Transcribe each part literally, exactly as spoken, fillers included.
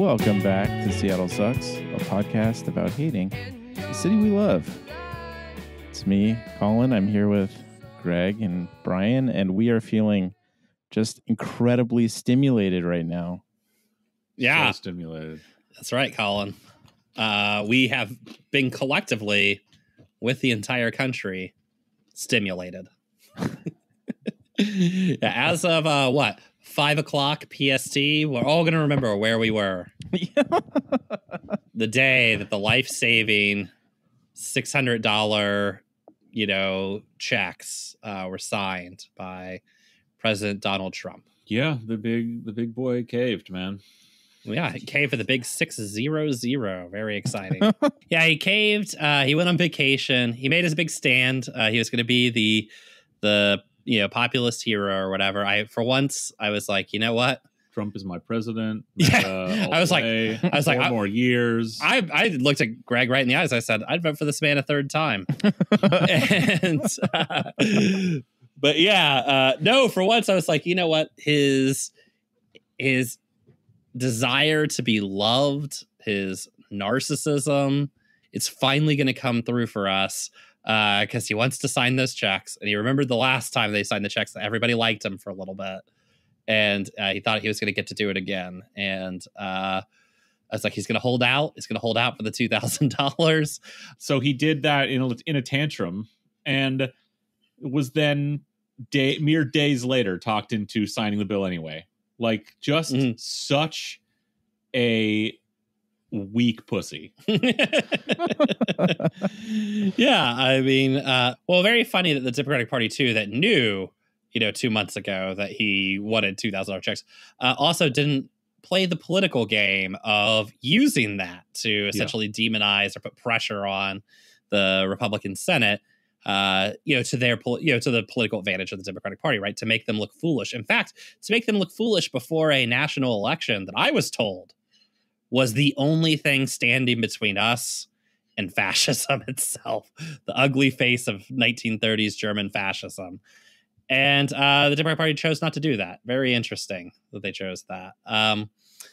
Welcome back to Seattle Sucks, a podcast about hating the city we love. It's me, Colin. I'm here with Greg and Brian, and we are feeling just incredibly stimulated right now. Yeah, so stimulated. That's right, Colin. Uh, we have been collectively, with the entire country, stimulated. Yeah, as of uh, what? Five o'clock P S T, we're all going to remember where we were. The day that the life-saving six hundred dollars, you know, checks uh, were signed by President Donald Trump. Yeah, the big the big boy caved, man. Yeah, he caved for the big six zero zero. Very exciting. Yeah, he caved. Uh, he went on vacation. He made his big stand. Uh, he was going to be the the you know populist hero or whatever. I for once I was like, you know what? Trump is my president. Yeah, uh, I was like, way. I was Four like, I, more years. I I looked at Greg right in the eyes. I said, I'd vote for this man a third time. and, uh, but yeah, uh, no. For once, I was like, you know what? His his desire to be loved, his narcissism, it's finally going to come through for us. Because uh, he wants to sign those checks. And he remembered the last time they signed the checks that everybody liked him for a little bit. And uh, he thought he was going to get to do it again. And uh, I was like, he's going to hold out. He's going to hold out for the two thousand dollars. So he did that in a, in a tantrum and was then day, mere days later talked into signing the bill anyway. Like just mm-hmm. such a weak pussy. Yeah, I mean, uh, well, very funny that the Democratic Party, too, that knew, you know, two months ago that he wanted two thousand dollars checks, uh, also didn't play the political game of using that to essentially yeah. demonize or put pressure on the Republican Senate, uh, you know, to their, pol- you know, to the political advantage of the Democratic Party, right? To make them look foolish. In fact, to make them look foolish before a national election that I was told was the only thing standing between us and fascism itself, the ugly face of nineteen thirties German fascism. And uh, the Democratic Party chose not to do that. Very interesting that they chose that. Um,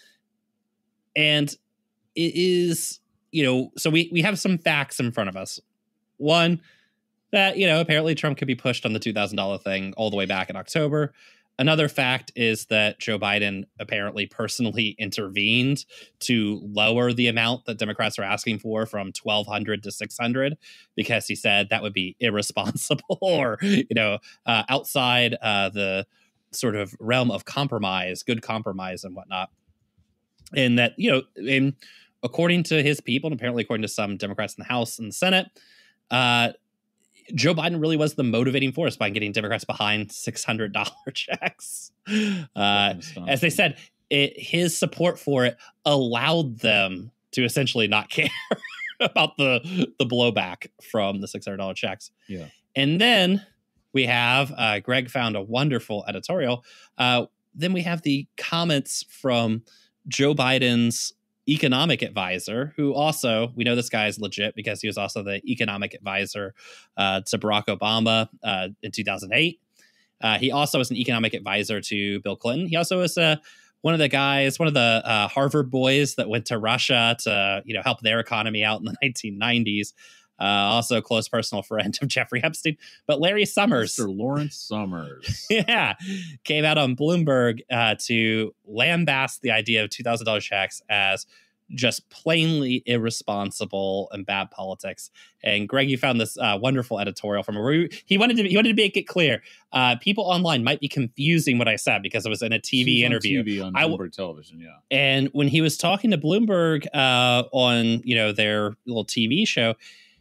and it is, you know, so we, we have some facts in front of us. One, that, you know, apparently Trump could be pushed on the two thousand dollars thing all the way back in October. Another fact is that Joe Biden apparently personally intervened to lower the amount that Democrats are asking for from twelve hundred to six hundred because he said that would be irresponsible or, you know, uh, outside uh, the sort of realm of compromise, good compromise and whatnot. And that, you know, in, according to his people, and apparently according to some Democrats in the House and the Senate, uh, Joe Biden really was the motivating force by getting Democrats behind six hundred dollars checks. Uh, as they said, it, his support for it allowed them to essentially not care about the, the blowback from the six hundred dollars checks. Yeah. And then we have, uh, Greg found a wonderful editorial. Uh, then we have the comments from Joe Biden's economic advisor, who also, we know this guy is legit because he was also the economic advisor uh, to Barack Obama uh, in two thousand eight. Uh, he also was an economic advisor to Bill Clinton. He also was uh, one of the guys, one of the uh, Harvard boys that went to Russia to, you know, help their economy out in the nineteen nineties. Uh, also a close personal friend of Jeffrey Epstein. But Larry Summers. Mister Lawrence Summers. Yeah. Came out on Bloomberg uh, to lambaste the idea of two thousand dollars checks as just plainly irresponsible and bad politics. And Greg, you found this uh, wonderful editorial from where he wanted to he wanted to make it clear. Uh, people online might be confusing what I said because it was in a T V She's interview. On T V on Bloomberg I, television, yeah. And when he was talking to Bloomberg uh, on, you know, their little T V show,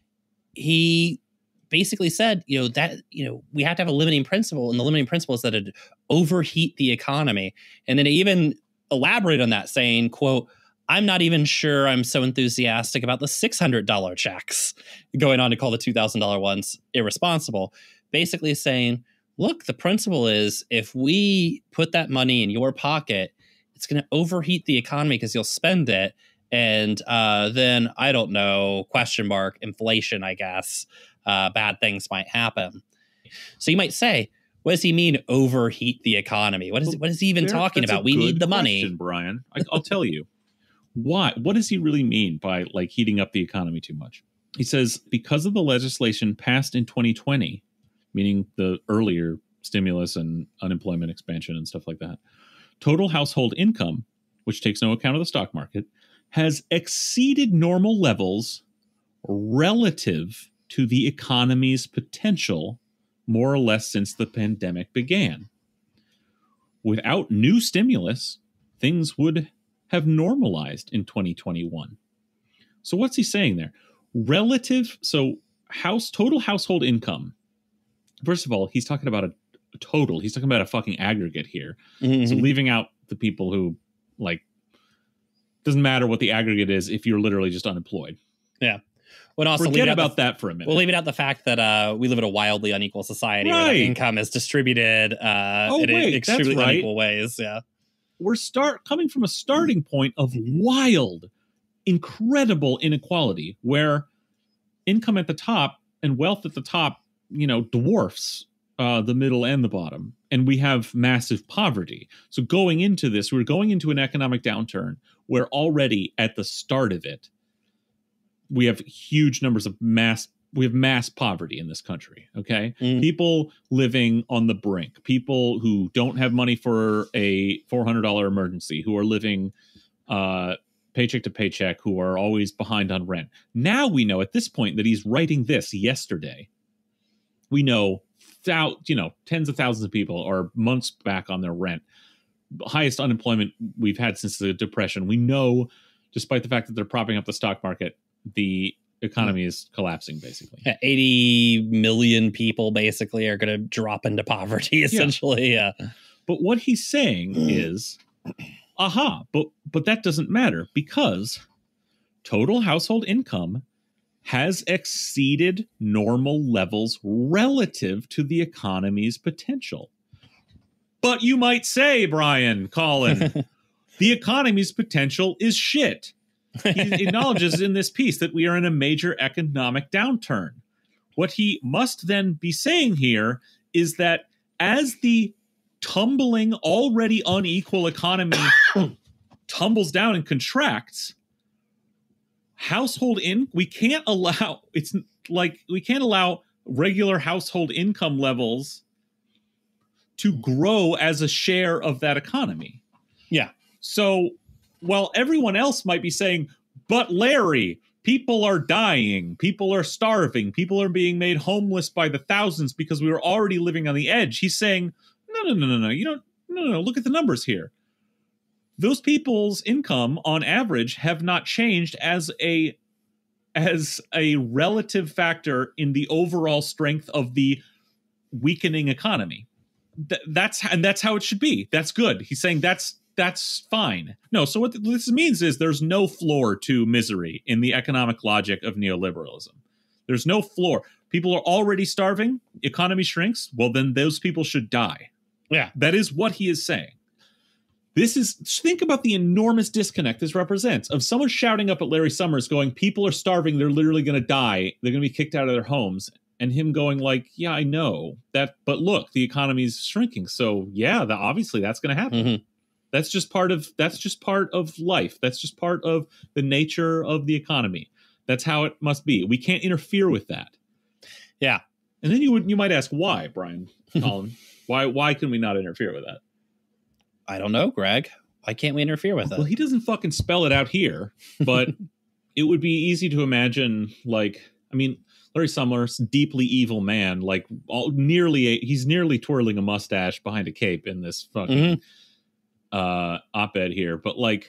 he basically said, you know, that, you know, we have to have a limiting principle, and the limiting principle is that it overheat the economy. And then he even elaborated on that, saying, quote, I'm not even sure I'm so enthusiastic about the six hundred dollars checks, going on to call the two thousand dollars ones irresponsible. Basically saying, look, the principle is if we put that money in your pocket, it's going to overheat the economy because you'll spend it. And uh, then, I don't know, question mark, inflation, I guess, uh, bad things might happen. So you might say, what does he mean, overheat the economy? What is, what is he even there, talking about? We need the money. Brian, I, I'll tell you. Why? What does he really mean by like heating up the economy too much? He says, because of the legislation passed in twenty twenty, meaning the earlier stimulus and unemployment expansion and stuff like that, total household income, which takes no account of the stock market, has exceeded normal levels relative to the economy's potential more or less since the pandemic began. Without new stimulus, things would have normalized in twenty twenty-one. So what's he saying there? Relative, so house total household income. First of all, he's talking about a, a total. He's talking about a fucking aggregate here. Mm-hmm. So leaving out the people who, like, doesn't matter what the aggregate is if you're literally just unemployed. Yeah. Well, also forget about the, that for a minute. We'll leave it out the fact that uh, we live in a wildly unequal society right. where the income is distributed uh, oh, in wait, extremely right. unequal ways. Yeah. We're start coming from a starting point of wild, incredible inequality where income at the top and wealth at the top, you know, dwarfs uh, the middle and the bottom. And we have massive poverty. So going into this, we're going into an economic downturn where already at the start of it, we have huge numbers of mass, we have mass poverty in this country, okay? Mm. People living on the brink, people who don't have money for a four hundred dollars emergency, who are living uh, paycheck to paycheck, who are always behind on rent. Now we know at this point that he's writing this yesterday. We know, thou- you know, tens of thousands of people are months back on their rent. Highest unemployment we've had since the Depression. We know, despite the fact that they're propping up the stock market, the economy is collapsing, basically. Yeah, eighty million people basically are going to drop into poverty, essentially. Yeah. yeah. But what he's saying is, aha, but but that doesn't matter because total household income has exceeded normal levels relative to the economy's potential. But you might say, Brian, Colin, the economy's potential is shit. He acknowledges in this piece that we are in a major economic downturn. What he must then be saying here is that as the tumbling, already unequal economy tumbles down and contracts, household in we can't allow it's like we can't allow regular household income levels to grow as a share of that economy. Yeah. So while everyone else might be saying, but Larry, people are dying, people are starving, people are being made homeless by the thousands because we were already living on the edge. He's saying, no, no, no, no, no, you don't, no, no, no, look at the numbers here. Those people's income on average have not changed as a as a relative factor in the overall strength of the weakening economy. Th- that's and that's how it should be. That's good. He's saying that's that's fine. No, so what this means is there's no floor to misery in the economic logic of neoliberalism. There's no floor. People are already starving. Economy shrinks. Well, then those people should die. Yeah, that is what he is saying. This is, think about the enormous disconnect this represents of someone shouting up at Larry Summers going, people are starving, they're literally going to die, they're going to be kicked out of their homes, and him going like, yeah, I know that, but look, the economy's shrinking, so yeah, the, obviously that's going to happen. Mm-hmm. That's just part of, that's just part of life. That's just part of the nature of the economy. That's how it must be. We can't interfere with that. Yeah. And then you would, you might ask why, Brian, Colin, why, why can we not interfere with that? I don't know, Greg. Why can't we interfere with it? Well, he doesn't fucking spell it out here, but it would be easy to imagine, like, I mean, Larry Summers, deeply evil man, like all, nearly, a, he's nearly twirling a mustache behind a cape in this fucking mm-hmm. uh, op-ed here. But like,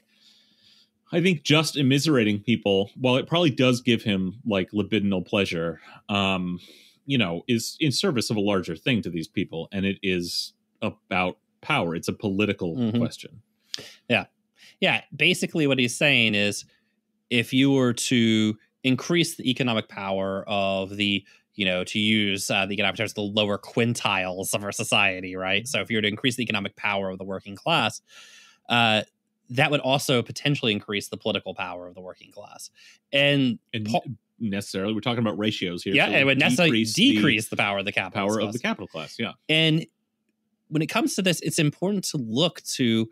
I think just immiserating people, while it probably does give him like libidinal pleasure, um, you know, is in service of a larger thing to these people. And it is about power. It's a political mm-hmm. question. Yeah. Yeah. Basically what he's saying is if you were to increase the economic power of the, you know, to use uh, the economic terms, the lower quintiles of our society, right? So if you were to increase the economic power of the working class, uh, that would also potentially increase the political power of the working class. And, and po- necessarily, we're talking about ratios here. Yeah. So it would necessarily decrease, decrease the, the power of the capital power class. of the capital class. Yeah. And when it comes to this, it's important to look to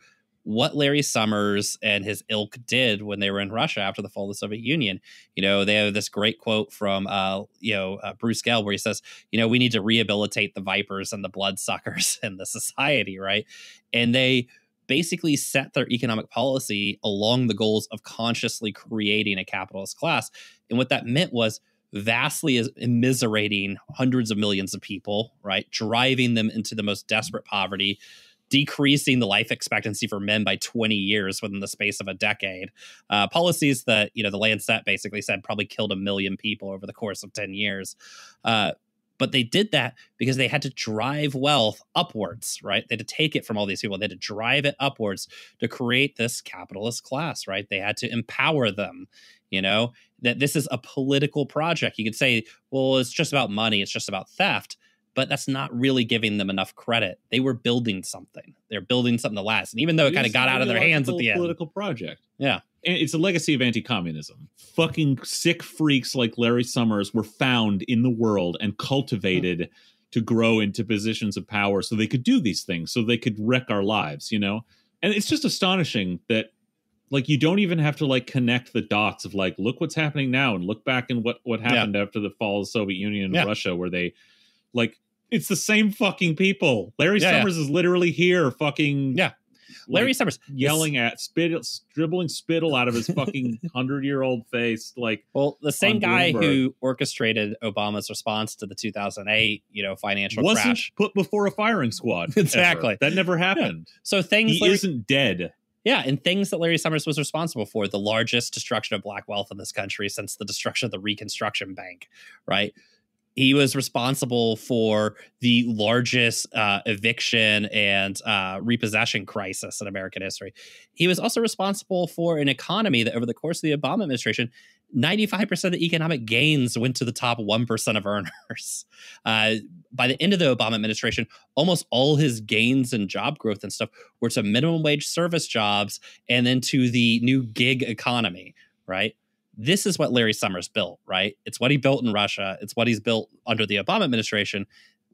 what Larry Summers and his ilk did when they were in Russia after the fall of the Soviet Union. You know, they have this great quote from, uh, you know, uh, Bruce Gell, where he says, you know, we need to rehabilitate the vipers and the bloodsuckers in the society, right? And they basically set their economic policy along the goals of consciously creating a capitalist class. And what that meant was vastly immiserating hundreds of millions of people, right? Driving them into the most desperate poverty, decreasing the life expectancy for men by twenty years within the space of a decade. Uh, policies that, you know, the Lancet basically said probably killed a million people over the course of ten years. Uh, but they did that because they had to drive wealth upwards, right? They had to take it from all these people. They had to drive it upwards to create this capitalist class, right? They had to empower them, you know, that this is a political project. You could say, well, it's just about money. It's just about theft. But that's not really giving them enough credit. They were building something. They're building something to last. And even though it, it kind of got out of their hands at the end. Political project. Yeah. And it's a legacy of anti-communism. Fucking sick freaks like Larry Summers were found in the world and cultivated mm. to grow into positions of power so they could do these things, so they could wreck our lives, you know? And it's just astonishing that, like, you don't even have to, like, connect the dots of, like, look what's happening now and look back in what, what happened yeah. after the fall of the Soviet Union and yeah. Russia, where they, like, it's the same fucking people. Larry yeah, Summers yeah. is literally here fucking... Yeah. Larry like, Summers. Yelling at, spit, dribbling spittle out of his fucking hundred-year-old face. Like, well, the same guy who orchestrated Obama's response to the two thousand eight, you know, financial wasn't crash. Put before a firing squad. Exactly. Ever. That never happened. Yeah. So things... He Larry, isn't dead. Yeah, and things that Larry Summers was responsible for, the largest destruction of black wealth in this country since the destruction of the Reconstruction Bank, right? He was responsible for the largest uh, eviction and uh, repossession crisis in American history. He was also responsible for an economy that over the course of the Obama administration, ninety-five percent of the economic gains went to the top one percent of earners. Uh, by the end of the Obama administration, almost all his gains and job growth and stuff were to minimum wage service jobs and then to the new gig economy, right? This is what Larry Summers built, right? It's what he built in Russia. It's what he's built under the Obama administration.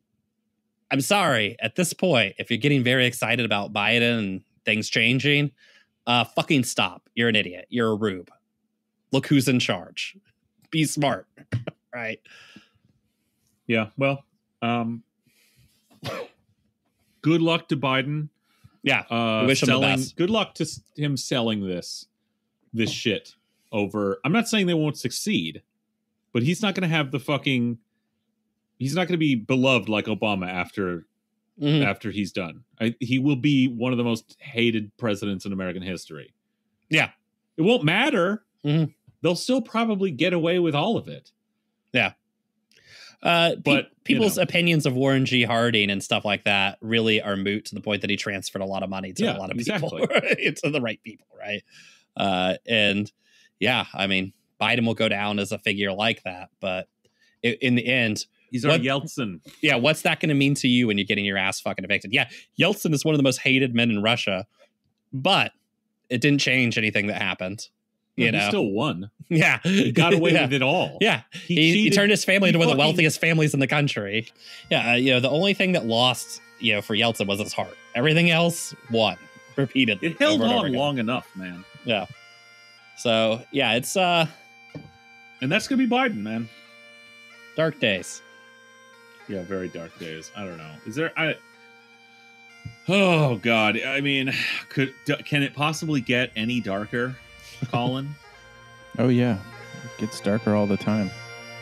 I'm sorry, at this point, if you're getting very excited about Biden and things changing, uh, fucking stop. You're an idiot. You're a rube. Look who's in charge. Be smart, right? Yeah, well, um, good luck to Biden. Yeah, uh, we wish selling, him the best. Good luck to him selling this, this shit. Over, I'm not saying they won't succeed, but he's not going to have the fucking, he's not going to be beloved like Obama after, mm-hmm. after he's done. I, he will be one of the most hated presidents in American history. Yeah. It won't matter. Mm-hmm. They'll still probably get away with all of it. Yeah. Uh, but pe- people's you know. opinions of Warren G. Harding and stuff like that really are moot to the point that he transferred a lot of money to yeah, a lot of exactly. people, right? To the right people, right? Uh, and yeah, I mean, Biden will go down as a figure like that, but in, in the end, he's our what, Yeltsin. Yeah, what's that going to mean to you when you're getting your ass fucking evicted? Yeah, Yeltsin is one of the most hated men in Russia, but it didn't change anything that happened. You well, know, he still won. Yeah, he got away yeah. with it all. Yeah, he, he, he turned his family into one of the wealthiest families in the country. Yeah, uh, you know, the only thing that lost, you know, for Yeltsin was his heart. Everything else won repeatedly. It held over on long enough, man. Yeah. So yeah, it's uh, and that's gonna be Biden, man. Dark days. Yeah, very dark days. I don't know. Is there? I. Oh God! I mean, could can it possibly get any darker, Colin? Oh yeah, it gets darker all the time.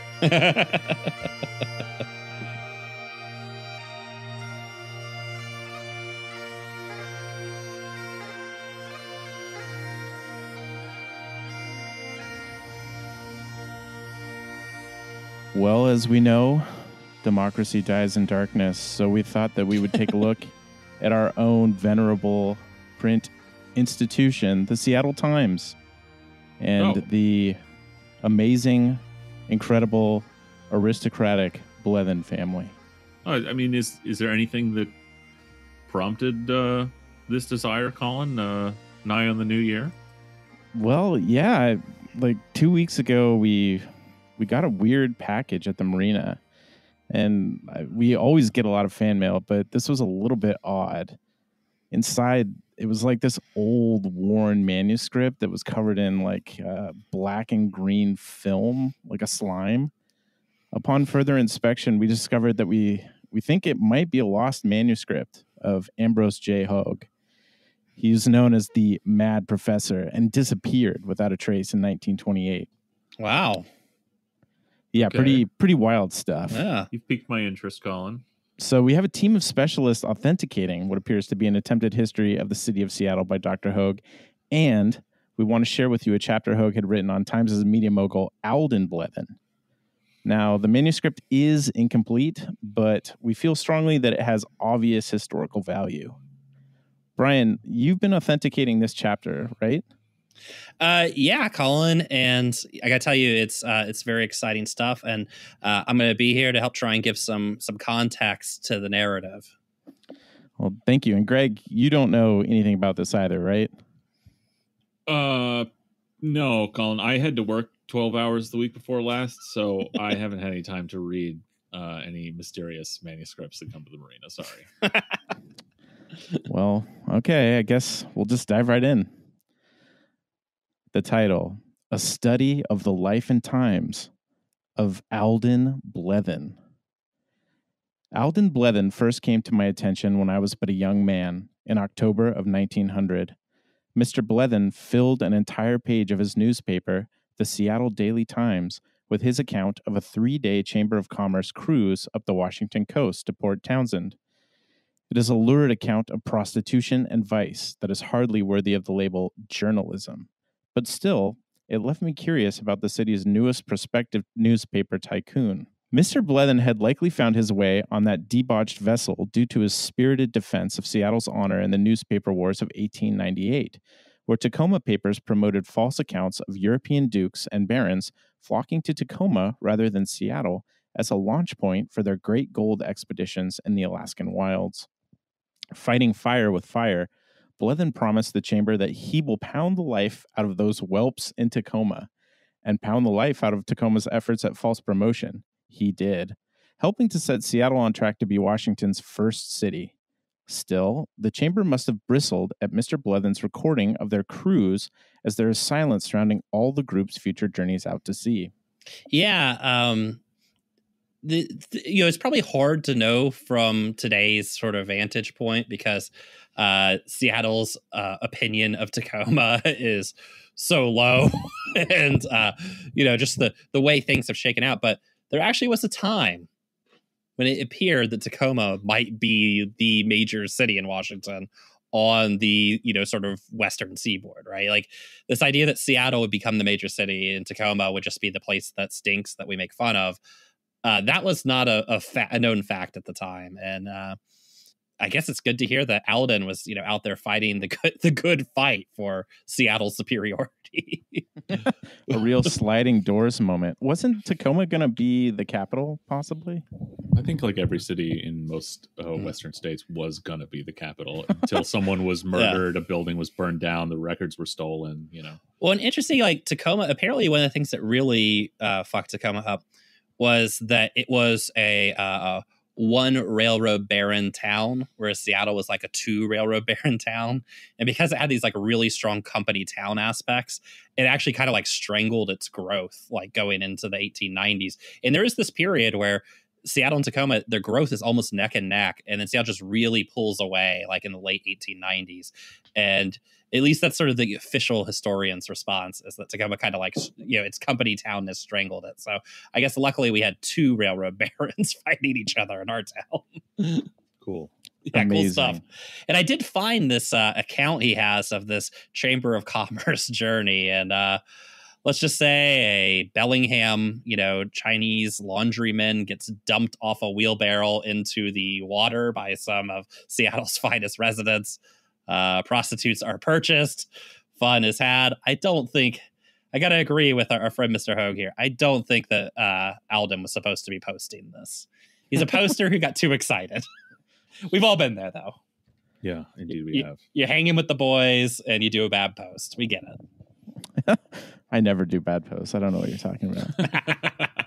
Well, as we know, democracy dies in darkness, so we thought that we would take a look at our own venerable print institution, the Seattle Times, and oh. the amazing, incredible, aristocratic Blethen family. Oh, I mean, is is there anything that prompted uh, this desire, Colin, uh, nigh on the new year? Well, yeah, like two weeks ago, we... we got a weird package at the marina, and we always get a lot of fan mail, but this was a little bit odd. inside, it was like this old worn manuscript that was covered in like uh, black and green film, like a slime. Upon further inspection, we discovered that we, we think it might be a lost manuscript of Ambrose J. Hoag. He's known as the Mad Professor and disappeared without a trace in nineteen twenty-eight. Wow. Yeah, Okay. pretty pretty wild stuff. Yeah. You've piqued my interest, Colin. So we have a team of specialists authenticating what appears to be an attempted history of the city of Seattle by Doctor Hoag, and we want to share with you a chapter Hoag had written on Times' media mogul Alden Blethen. Now, the manuscript is incomplete, but we feel strongly that it has obvious historical value. Brian, you've been authenticating this chapter, right? Uh, yeah, Colin, and I gotta tell you, it's uh, it's very exciting stuff, and uh, I'm gonna be here to help try and give some some context to the narrative. Well, thank you. And Greg, you don't know anything about this either, right? Uh, no, Colin. I had to work twelve hours the week before last, so I haven't had any time to read uh, any mysterious manuscripts that come to the marina. Sorry. Well, okay, I guess we'll just dive right in. The title, A Study of the Life and Times of Alden Blethen. Alden Blethen first came to my attention when I was but a young man in October of nineteen hundred. Mister Blethen filled an entire page of his newspaper, the Seattle Daily Times, with his account of a three-day Chamber of Commerce cruise up the Washington coast to Port Townsend. It is a lurid account of prostitution and vice that is hardly worthy of the label journalism. But still, it left me curious about the city's newest prospective newspaper tycoon. Mister Blethen had likely found his way on that debauched vessel due to his spirited defense of Seattle's honor in the newspaper wars of eighteen ninety-eight, where Tacoma papers promoted false accounts of European dukes and barons flocking to Tacoma rather than Seattle as a launch point for their great gold expeditions in the Alaskan wilds. Fighting fire with fire, Blethen promised the chamber that he will pound the life out of those whelps in Tacoma and pound the life out of Tacoma's efforts at false promotion. He did, helping to set Seattle on track to be Washington's first city. Still, the chamber must have bristled at Mister Blethen's recording of their cruise, as there is silence surrounding all the group's future journeys out to sea. Yeah, um, the, the you know it's probably hard to know from today's sort of vantage point because uh, Seattle's uh, opinion of Tacoma is so low, and uh, you know just the the way things have shaken out. But there actually was a time when it appeared that Tacoma might be the major city in Washington on the, you know, sort of western seaboard, right? Like this idea that Seattle would become the major city and Tacoma would just be the place that stinks that we make fun of. Uh, that was not a, a, fa- a known fact at the time. And uh, I guess it's good to hear that Alden was, you know, out there fighting the good, the good fight for Seattle's superiority. A real sliding doors moment. Wasn't Tacoma going to be the capital, possibly? I think like every city in most uh, mm. Western states was going to be the capital until someone was murdered, yeah. a building was burned down, the records were stolen, you know. Well, and interesting, like Tacoma, apparently one of the things that really uh, fucked Tacoma up was that it was a uh, one railroad baron town, whereas Seattle was like a two railroad baron town. And because it had these like really strong company town aspects, it actually kind of like strangled its growth, like going into the eighteen nineties. And there is this period where Seattle and Tacoma, their growth is almost neck and neck. And then Seattle just really pulls away like in the late eighteen nineties. And at least that's sort of the official historian's response, is that Tacoma kind of like, you know, its company town has strangled it. So I guess luckily we had two railroad barons fighting each other in our town. Cool. Yeah, Amazing. Cool stuff. And I did find this uh, account he has of this Chamber of Commerce journey. And uh, let's just say a Bellingham, you know, Chinese laundryman gets dumped off a wheelbarrow into the water by some of Seattle's finest residents. Uh, prostitutes are purchased. Fun is had. I don't think, I got to agree with our, our friend Mister Hoag here. I don't think that uh, Alden was supposed to be posting this. He's a poster who got too excited. We've all been there, though. Yeah, indeed we you, have. You're hanging with the boys and you do a bad post. We get it. I never do bad posts. I don't know what you're talking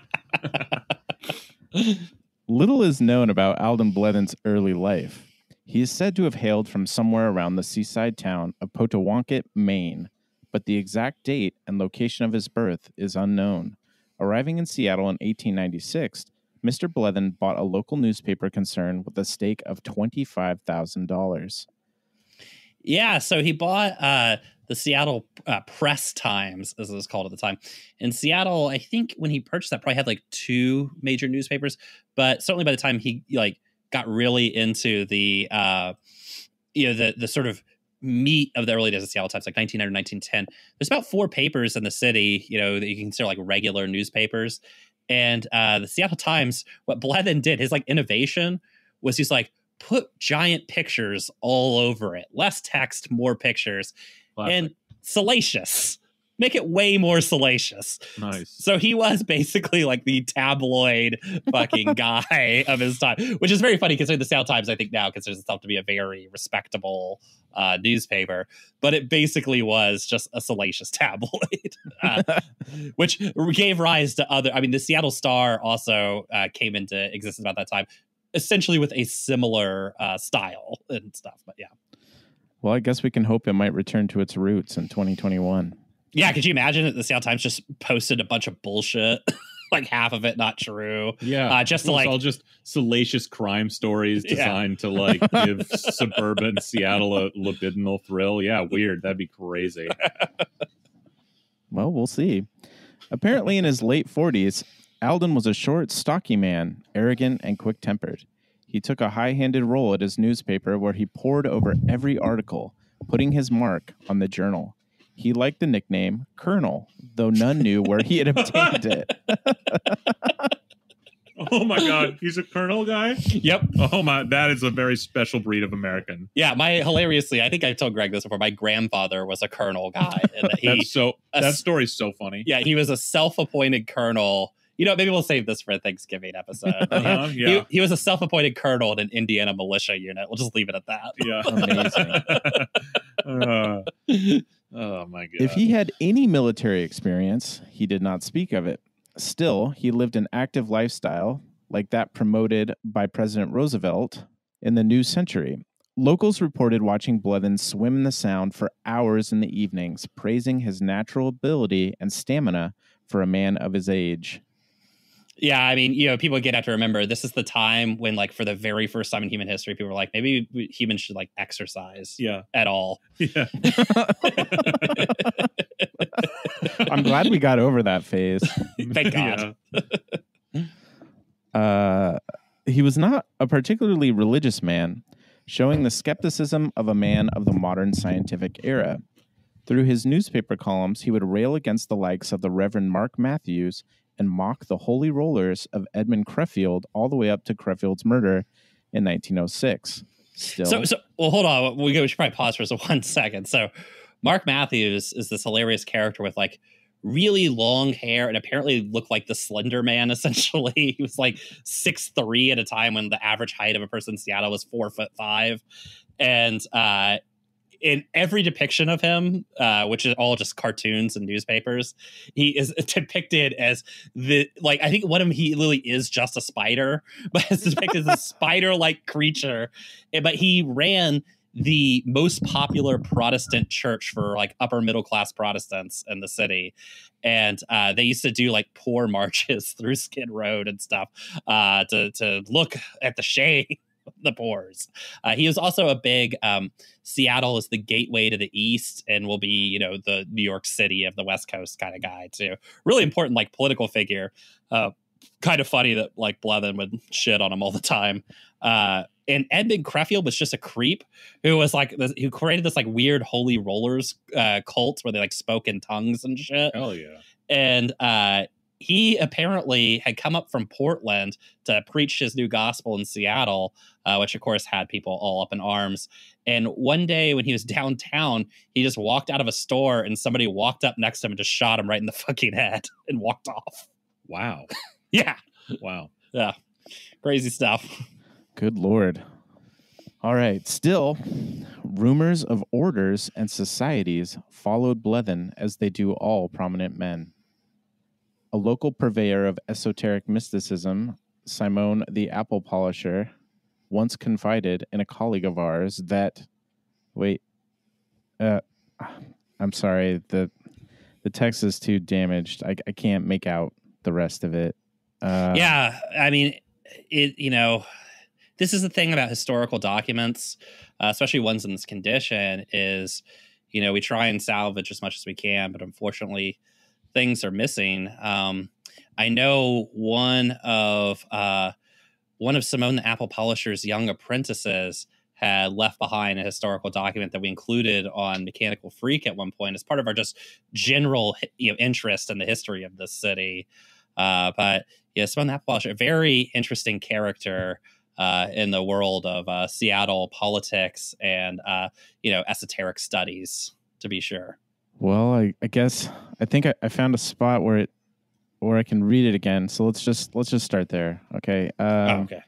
about. Little is known about Alden Blethen's early life. He is said to have hailed from somewhere around the seaside town of Potawatomi, Maine, but the exact date and location of his birth is unknown. Arriving in Seattle in eighteen ninety-six, Mister Blethen bought a local newspaper concern with a stake of twenty-five thousand dollars. Yeah, so he bought uh, the Seattle uh, Press Times, as it was called at the time. In Seattle, I think when he purchased that, probably had like two major newspapers. But certainly by the time he like got really into the, uh, you know, the the sort of meat of the early days of Seattle Times, like nineteen hundred, nineteen ten, there's about four papers in the city, you know, that you can consider like regular newspapers. And uh, the Seattle Times, what Blethen did, his like innovation was he's like, put giant pictures all over it. Less text, more pictures. Classic. And salacious. Make it way more salacious. Nice. So he was basically like the tabloid fucking guy of his time, which is very funny considering the Seattle Times, I think now considers itself to be a very respectable uh, newspaper. But it basically was just a salacious tabloid, uh, which gave rise to other. I mean, the Seattle Star also uh, came into existence about that time, essentially with a similar uh, style and stuff. But yeah. Well, I guess we can hope it might return to its roots in twenty twenty-one. Yeah, could you imagine that the Seattle Times just posted a bunch of bullshit, like half of it not true? Yeah, uh, just to it's like all just salacious crime stories designed yeah. to like give suburban Seattle a libidinal thrill. Yeah, weird. That'd be crazy. Well, we'll see. Apparently, in his late forties, Alden was a short, stocky man, arrogant and quick-tempered. He took a high-handed role at his newspaper where he pored over every article, putting his mark on the journal. He liked the nickname Colonel, though none knew where he had obtained it. Oh my God, he's a colonel guy? Yep. Oh my, that is a very special breed of American. Yeah, my hilariously, I think I told Greg this before, my grandfather was a colonel guy. And that he, That's so, a, that story's so funny. Yeah, he was a self-appointed colonel. You know, maybe we'll save this for a Thanksgiving episode. Uh-huh, he, yeah. he, he was a self-appointed colonel in an Indiana militia unit. We'll just leave it at that. Yeah. Amazing. uh, oh, my God. If he had any military experience, he did not speak of it. Still, he lived an active lifestyle like that promoted by President Roosevelt in the new century. Locals reported watching Blethen swim in the Sound for hours in the evenings, praising his natural ability and stamina for a man of his age. Yeah, I mean, you know, people again have to remember this is the time when, like, for the very first time in human history, people were like, maybe we, humans should like exercise, yeah, at all. Yeah. I'm glad we got over that phase. Thank God. Yeah. uh, he was not a particularly religious man, showing the skepticism of a man of the modern scientific era. Through his newspaper columns, he would rail against the likes of the Reverend Mark Matthews and mock the holy rollers of Edmund Crefeld all the way up to Crefield's murder in nineteen oh six. Still, so, so well, hold on. We, we should probably pause for one second. So, Mark Matthews is this hilarious character with like really long hair and apparently looked like the Slender Man. Essentially, he was like six three at a time when the average height of a person in Seattle was four foot five, and uh, in every depiction of him, uh, which is all just cartoons and newspapers, he is depicted as the, like, I think one of them, he literally is just a spider, but is depicted as a spider-like creature. But he ran the most popular Protestant church for like upper middle class Protestants in the city. And uh, they used to do like poor marches through Skid Road and stuff uh, to, to look at the shame. The pores. Uh, he was also a big um, Seattle is the gateway to the East and will be, you know, the New York City of the West Coast kind of guy too. Really important, like political figure. Uh, kind of funny that like Blethen would shit on him all the time. Uh, and Edmund Crefeld was just a creep who was like this, who created this like weird holy rollers uh, cult where they like spoke in tongues and shit. Hell yeah! And uh, he apparently had come up from Portland to preach his new gospel in Seattle, uh, which of course had people all up in arms. And one day when he was downtown, he just walked out of a store and somebody walked up next to him and just shot him right in the fucking head and walked off. Wow. Yeah. Wow. Yeah. Crazy stuff. Good Lord. All right. Still, rumors of orders and societies followed Blethen as they do all prominent men. A local purveyor of esoteric mysticism, Simon the Apple Polisher, once confided in a colleague of ours that, wait, uh, I'm sorry, the the text is too damaged. I, I can't make out the rest of it. Uh, yeah, I mean, it. You know, this is the thing about historical documents, uh, especially ones in this condition, is, you know, we try and salvage as much as we can, but unfortunately, things are missing. Um, I know one of uh, one of Simone the Apple Polisher's young apprentices had left behind a historical document that we included on Mechanical Freak at one point as part of our just general, you know, interest in the history of this city. Uh, but yeah, Simone the Apple Polisher, a very interesting character uh, in the world of uh, Seattle politics and uh, you know, esoteric studies, to be sure. Well, I, I guess I think I, I found a spot where it where I can read it again. So let's just let's just start there. Okay. Um, oh, okay.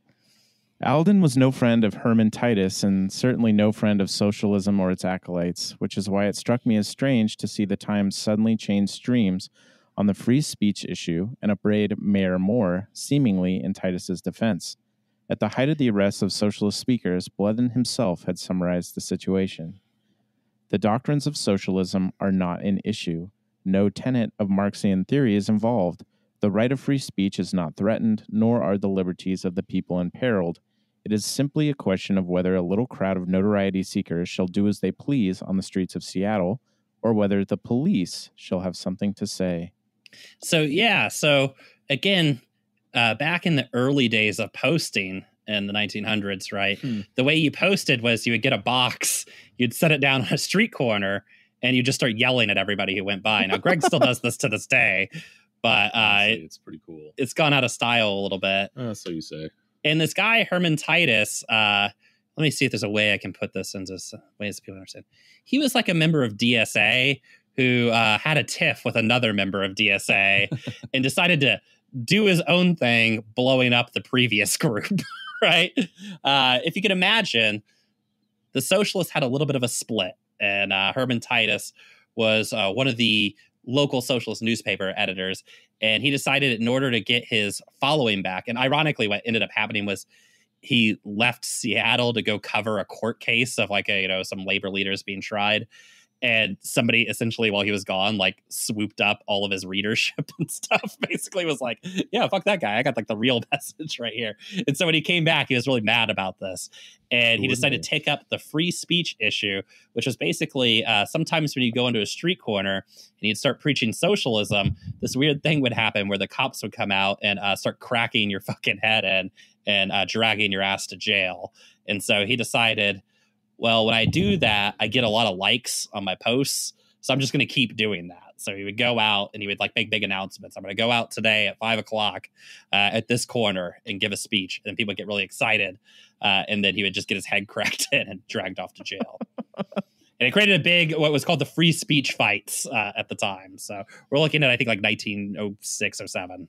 Alden was no friend of Herman Titus and certainly no friend of socialism or its acolytes, which is why it struck me as strange to see the Times suddenly change streams on the free speech issue and upbraid Mayor Moore, seemingly in Titus's defense. At the height of the arrests of socialist speakers, Blethen himself had summarized the situation. The doctrines of socialism are not an issue. No tenet of Marxian theory is involved. The right of free speech is not threatened, nor are the liberties of the people imperiled. It is simply a question of whether a little crowd of notoriety seekers shall do as they please on the streets of Seattle, or whether the police shall have something to say. So, yeah. So, again, uh, back in the early days of posting in the nineteen hundreds, right? Hmm. The way you posted was you would get a box, you'd set it down on a street corner, and you just start yelling at everybody who went by. Now, Greg still does this to this day, but uh, it's pretty cool. It's gone out of style a little bit. Uh, so you say. And this guy, Herman Titus, uh, let me see if there's a way I can put this into ways that people understand. He was like a member of D S A who uh, had a tiff with another member of D S A and decided to do his own thing, blowing up the previous group, right? Uh, if you can imagine, the socialists had a little bit of a split, and uh, Herman Titus was uh, one of the local socialist newspaper editors, and he decided in order to get his following back, and ironically what ended up happening was he left Seattle to go cover a court case of like a, you know, some labor leaders being tried. And somebody essentially, while he was gone, like swooped up all of his readership and stuff. Basically was like, yeah, fuck that guy. I got like the real message right here. And so when he came back, he was really mad about this. And he decided to take up the free speech issue, which was basically uh, sometimes when you go into a street corner and you'd start preaching socialism, this weird thing would happen where the cops would come out and uh, start cracking your fucking head in and uh, dragging your ass to jail. And so he decided, well, when I do that, I get a lot of likes on my posts. So I'm just going to keep doing that. So he would go out and he would like make big announcements. I'm going to go out today at five o'clock uh, at this corner and give a speech. And people get really excited. Uh, and then he would just get his head cracked in and dragged off to jail. And it created a big, what was called the free speech fights uh, at the time. So we're looking at, I think, like nineteen oh six or seven.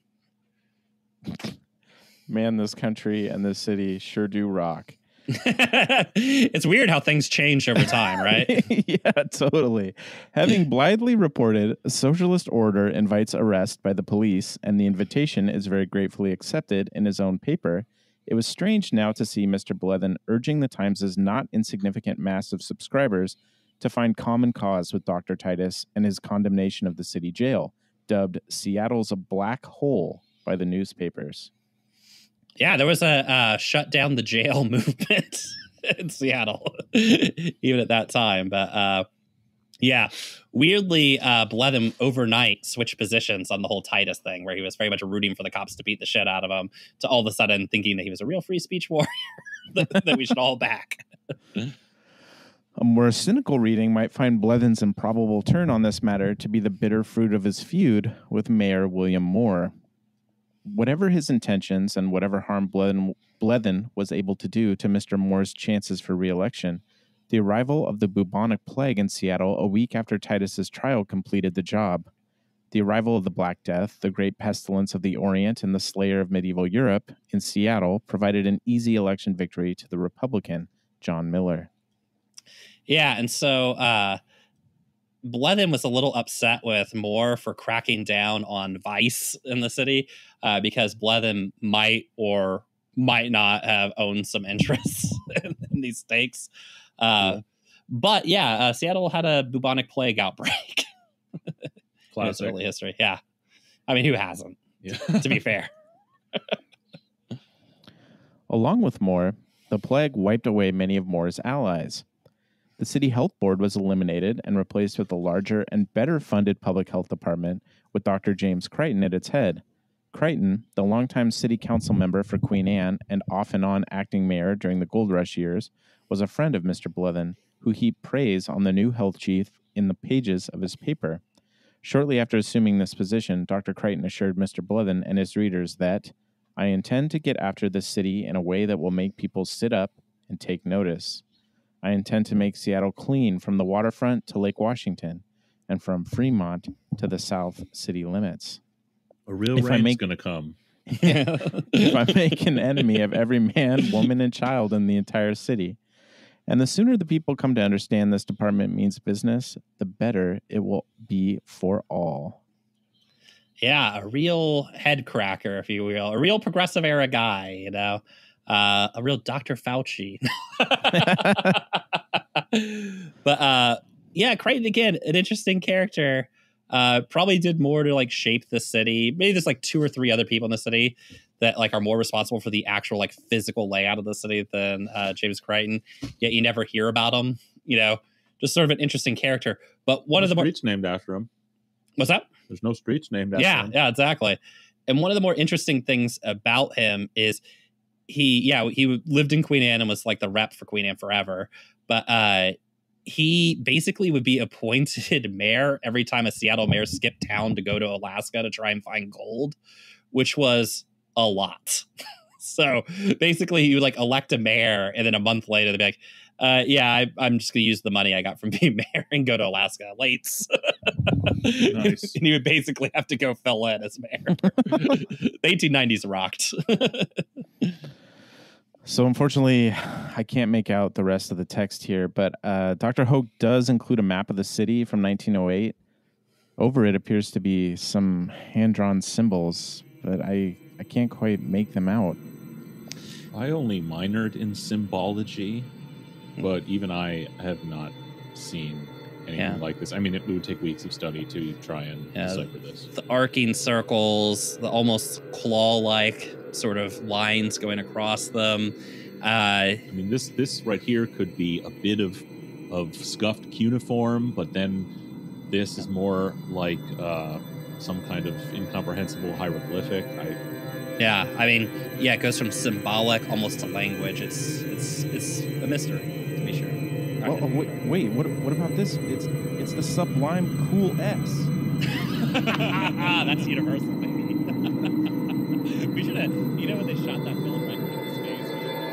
Man, this country and this city sure do rock. It's weird how things change over time, right? Yeah, totally. Having blithely reported, a socialist order invites arrest by the police, and the invitation is very gratefully accepted in his own paper, it was strange now to see Mister Blethen urging the Times' not insignificant mass of subscribers to find common cause with Doctor Titus and his condemnation of the city jail, dubbed Seattle's a black hole by the newspapers. Yeah, there was a uh, shut down the jail movement in Seattle, even at that time. But uh, yeah, weirdly, uh, Blethen overnight switched positions on the whole Titus thing, where he was very much rooting for the cops to beat the shit out of him, to all of a sudden thinking that he was a real free speech warrior that, that we should all back. A more cynical reading might find Blethen's improbable turn on this matter to be the bitter fruit of his feud with Mayor William Moore. Whatever his intentions and whatever harm Blethen, Blethen was able to do to Mister Moore's chances for re-election, the arrival of the bubonic plague in Seattle a week after Titus's trial completed the job. The arrival of the Black Death, the great pestilence of the Orient and the slayer of medieval Europe, in Seattle provided an easy election victory to the Republican, John Miller. Yeah, and so uh, Blethen was a little upset with Moore for cracking down on vice in the city uh, because Blethen might or might not have owned some interests in, in these stakes. Uh, yeah. But yeah, uh, Seattle had a bubonic plague outbreak. In its early history. Yeah. I mean, who hasn't? Yeah. To be fair. Along with Moore, the plague wiped away many of Moore's allies. The city health board was eliminated and replaced with a larger and better funded public health department with Doctor James Crichton at its head. Crichton, the longtime city council member for Queen Anne and off and on acting mayor during the Gold Rush years, was a friend of Mister Blethen, who heaped praise on the new health chief in the pages of his paper. Shortly after assuming this position, Doctor Crichton assured Mister Blethen and his readers that, "I intend to get after this city in a way that will make people sit up and take notice. I intend to make Seattle clean from the waterfront to Lake Washington and from Fremont to the South city limits. A real if rain's going to come. Yeah, if I make an enemy of every man, woman, and child in the entire city. And the sooner the people come to understand this department means business, the better it will be for all." Yeah, a real head cracker, if you will. A real progressive era guy, you know. Uh, a real Doctor Fauci. But uh, yeah, Crichton, again, an interesting character. Uh, probably did more to like shape the city. Maybe there's like two or three other people in the city that like are more responsible for the actual like physical layout of the city than uh, James Crichton. Yet you never hear about him. You know, just sort of an interesting character. But one There's of the streets more... named after him. What's that? There's no streets named after yeah, him. Yeah, exactly. And one of the more interesting things about him is he, yeah, he lived in Queen Anne and was like the rep for Queen Anne forever. But uh, he basically would be appointed mayor every time a Seattle mayor skipped town to go to Alaska to try and find gold, which was a lot. So basically he would like elect a mayor and then a month later they'd be like, uh, yeah, I, I'm just going to use the money I got from being mayor and go to Alaska. Lates. Nice. And he would basically have to go fill in as mayor. The eighteen nineties rocked. So unfortunately, I can't make out the rest of the text here, but uh, Doctor Hoag does include a map of the city from nineteen oh eight. Over it appears to be some hand-drawn symbols, but I, I can't quite make them out. I only minored in symbology, but even I have not seen anything yeah. like this. I mean, it would take weeks of study to try and yeah, decipher this. The arcing circles, the almost claw-like sort of lines going across them. Uh, I mean, this this right here could be a bit of of scuffed cuneiform, but then this is more like uh, some kind of incomprehensible hieroglyphic. I, yeah, I mean, yeah, it goes from symbolic almost to language. It's it's it's a mystery, to be sure. Oh, oh, wait, wait, what what about this? It's it's the sublime cool S. That's universal, baby. We should have, you know, when they shot that film right into space.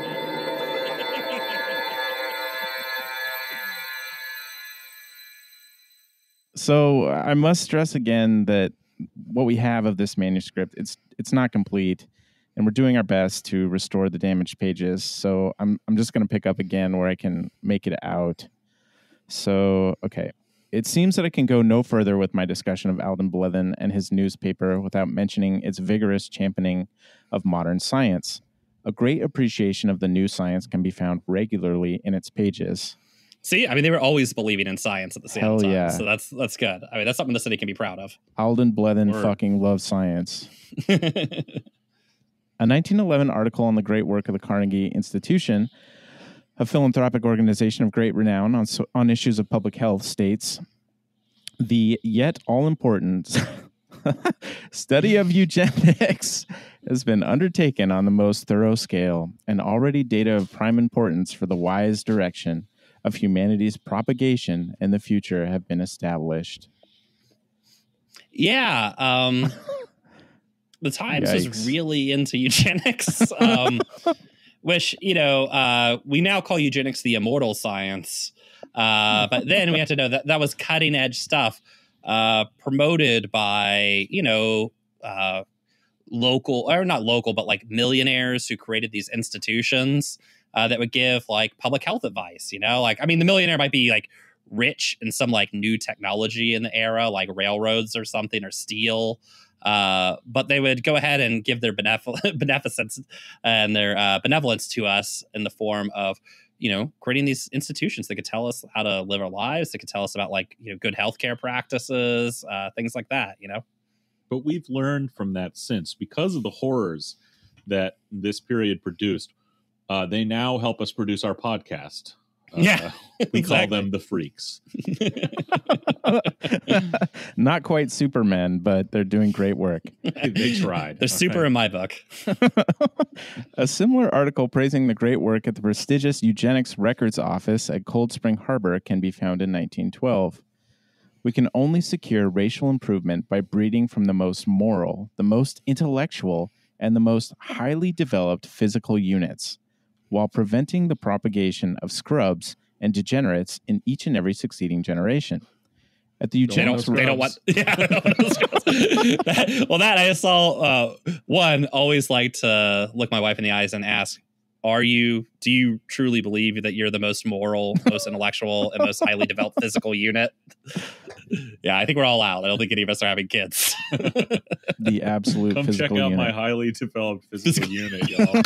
So I must stress again that what we have of this manuscript, it's it's not complete, and we're doing our best to restore the damaged pages. So I'm I'm just going to pick up again where I can make it out. So, okay. It seems that I can go no further with my discussion of Alden Blethen and his newspaper without mentioning its vigorous championing of modern science. A great appreciation of the new science can be found regularly in its pages. See, I mean, they were always believing in science at the Seattle Times, yeah. so that's that's good. I mean, that's something the city can be proud of. Alden Blethen Word. fucking loves science. A nineteen eleven article on the great work of the Carnegie Institution, a philanthropic organization of great renown on, on issues of public health, states, "The yet all-important study of eugenics has been undertaken on the most thorough scale, and already data of prime importance for the wise direction of humanity's propagation in the future have been established." Yeah, um, the Times Yikes. was really into eugenics. Um Which, you know, uh, we now call eugenics the immortal science. Uh, but then we have to know that that was cutting edge stuff uh, promoted by, you know, uh, local or not local, but like millionaires who created these institutions uh, that would give like public health advice, you know, like, I mean, the millionaire might be like rich in some like new technology in the era, like railroads or something or steel. Uh, but they would go ahead and give their benevolence, beneficence and their uh, benevolence to us in the form of, you know, creating these institutions that could tell us how to live our lives. They could tell us about, like, you know, good healthcare practices, uh, things like that, you know. But we've learned from that since, because of the horrors that this period produced. Uh, they now help us produce our podcast. Uh, yeah, we exactly. call them the Freaks. Not quite Supermen, but they're doing great work. They tried. They're super right. in my book. A similar article praising the great work at the prestigious Eugenics Records Office at Cold Spring Harbor can be found in nineteen twelve. We can only secure racial improvement by breeding from the most moral, the most intellectual, and the most highly developed physical units, while preventing the propagation of scrubs and degenerates in each and every succeeding generation. At the eugenics, they don't, they don't want. Yeah, that, well, that I saw. Uh, one always like to look my wife in the eyes and ask, "Are you? Do you truly believe that you're the most moral, most intellectual, and most highly developed physical unit?" Yeah, I think we're all out. I don't think any of us are having kids. The absolute Come physical check out unit. my highly developed physical unit, y'all.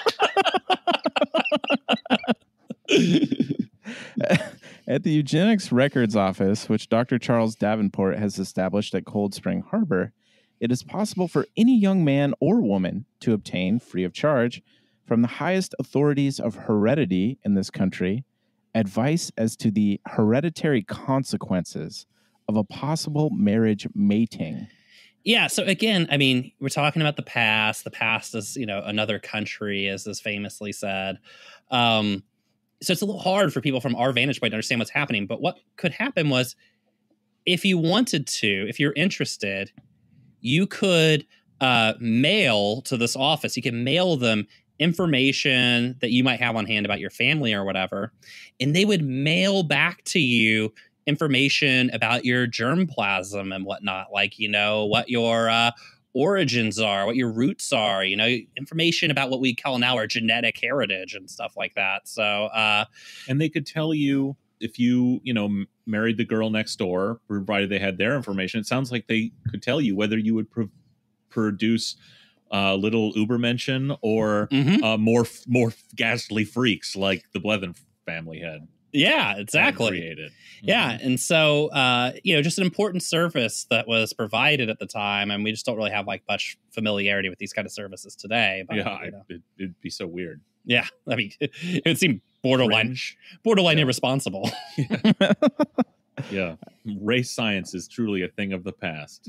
At the Eugenics Records Office, which Doctor Charles Davenport has established at Cold Spring Harbor, it is possible for any young man or woman to obtain, free of charge, from the highest authorities of heredity in this country, advice as to the hereditary consequences of a possible marriage mating. Yeah, so again, I mean, we're talking about the past. The past is, you know, another country, as is famously said. Um, so it's a little hard for people from our vantage point to understand what's happening. But what could happen was, if you wanted to, if you're interested, you could uh, mail to this office. You can mail them information that you might have on hand about your family or whatever, and they would mail back to you information about your germplasm and whatnot, like, you know, what your uh, origins are, what your roots are, you know, information about what we call now our genetic heritage and stuff like that. So, uh, and they could tell you if you, you know, m- married the girl next door, provided they had their information. It sounds like they could tell you whether you would pro- produce uh, little Ubermenschen or mm-hmm. uh, more more ghastly freaks like the Blethen family had. Yeah, exactly. Created. Yeah. Mm-hmm. And so, uh, you know, just an important service that was provided at the time. And we just don't really have like much familiarity with these kind of services today. But, yeah, you know. it, it'd be so weird. Yeah. I mean, it would seem borderline, Fringe. borderline yeah. irresponsible. yeah. yeah. Race science is truly a thing of the past.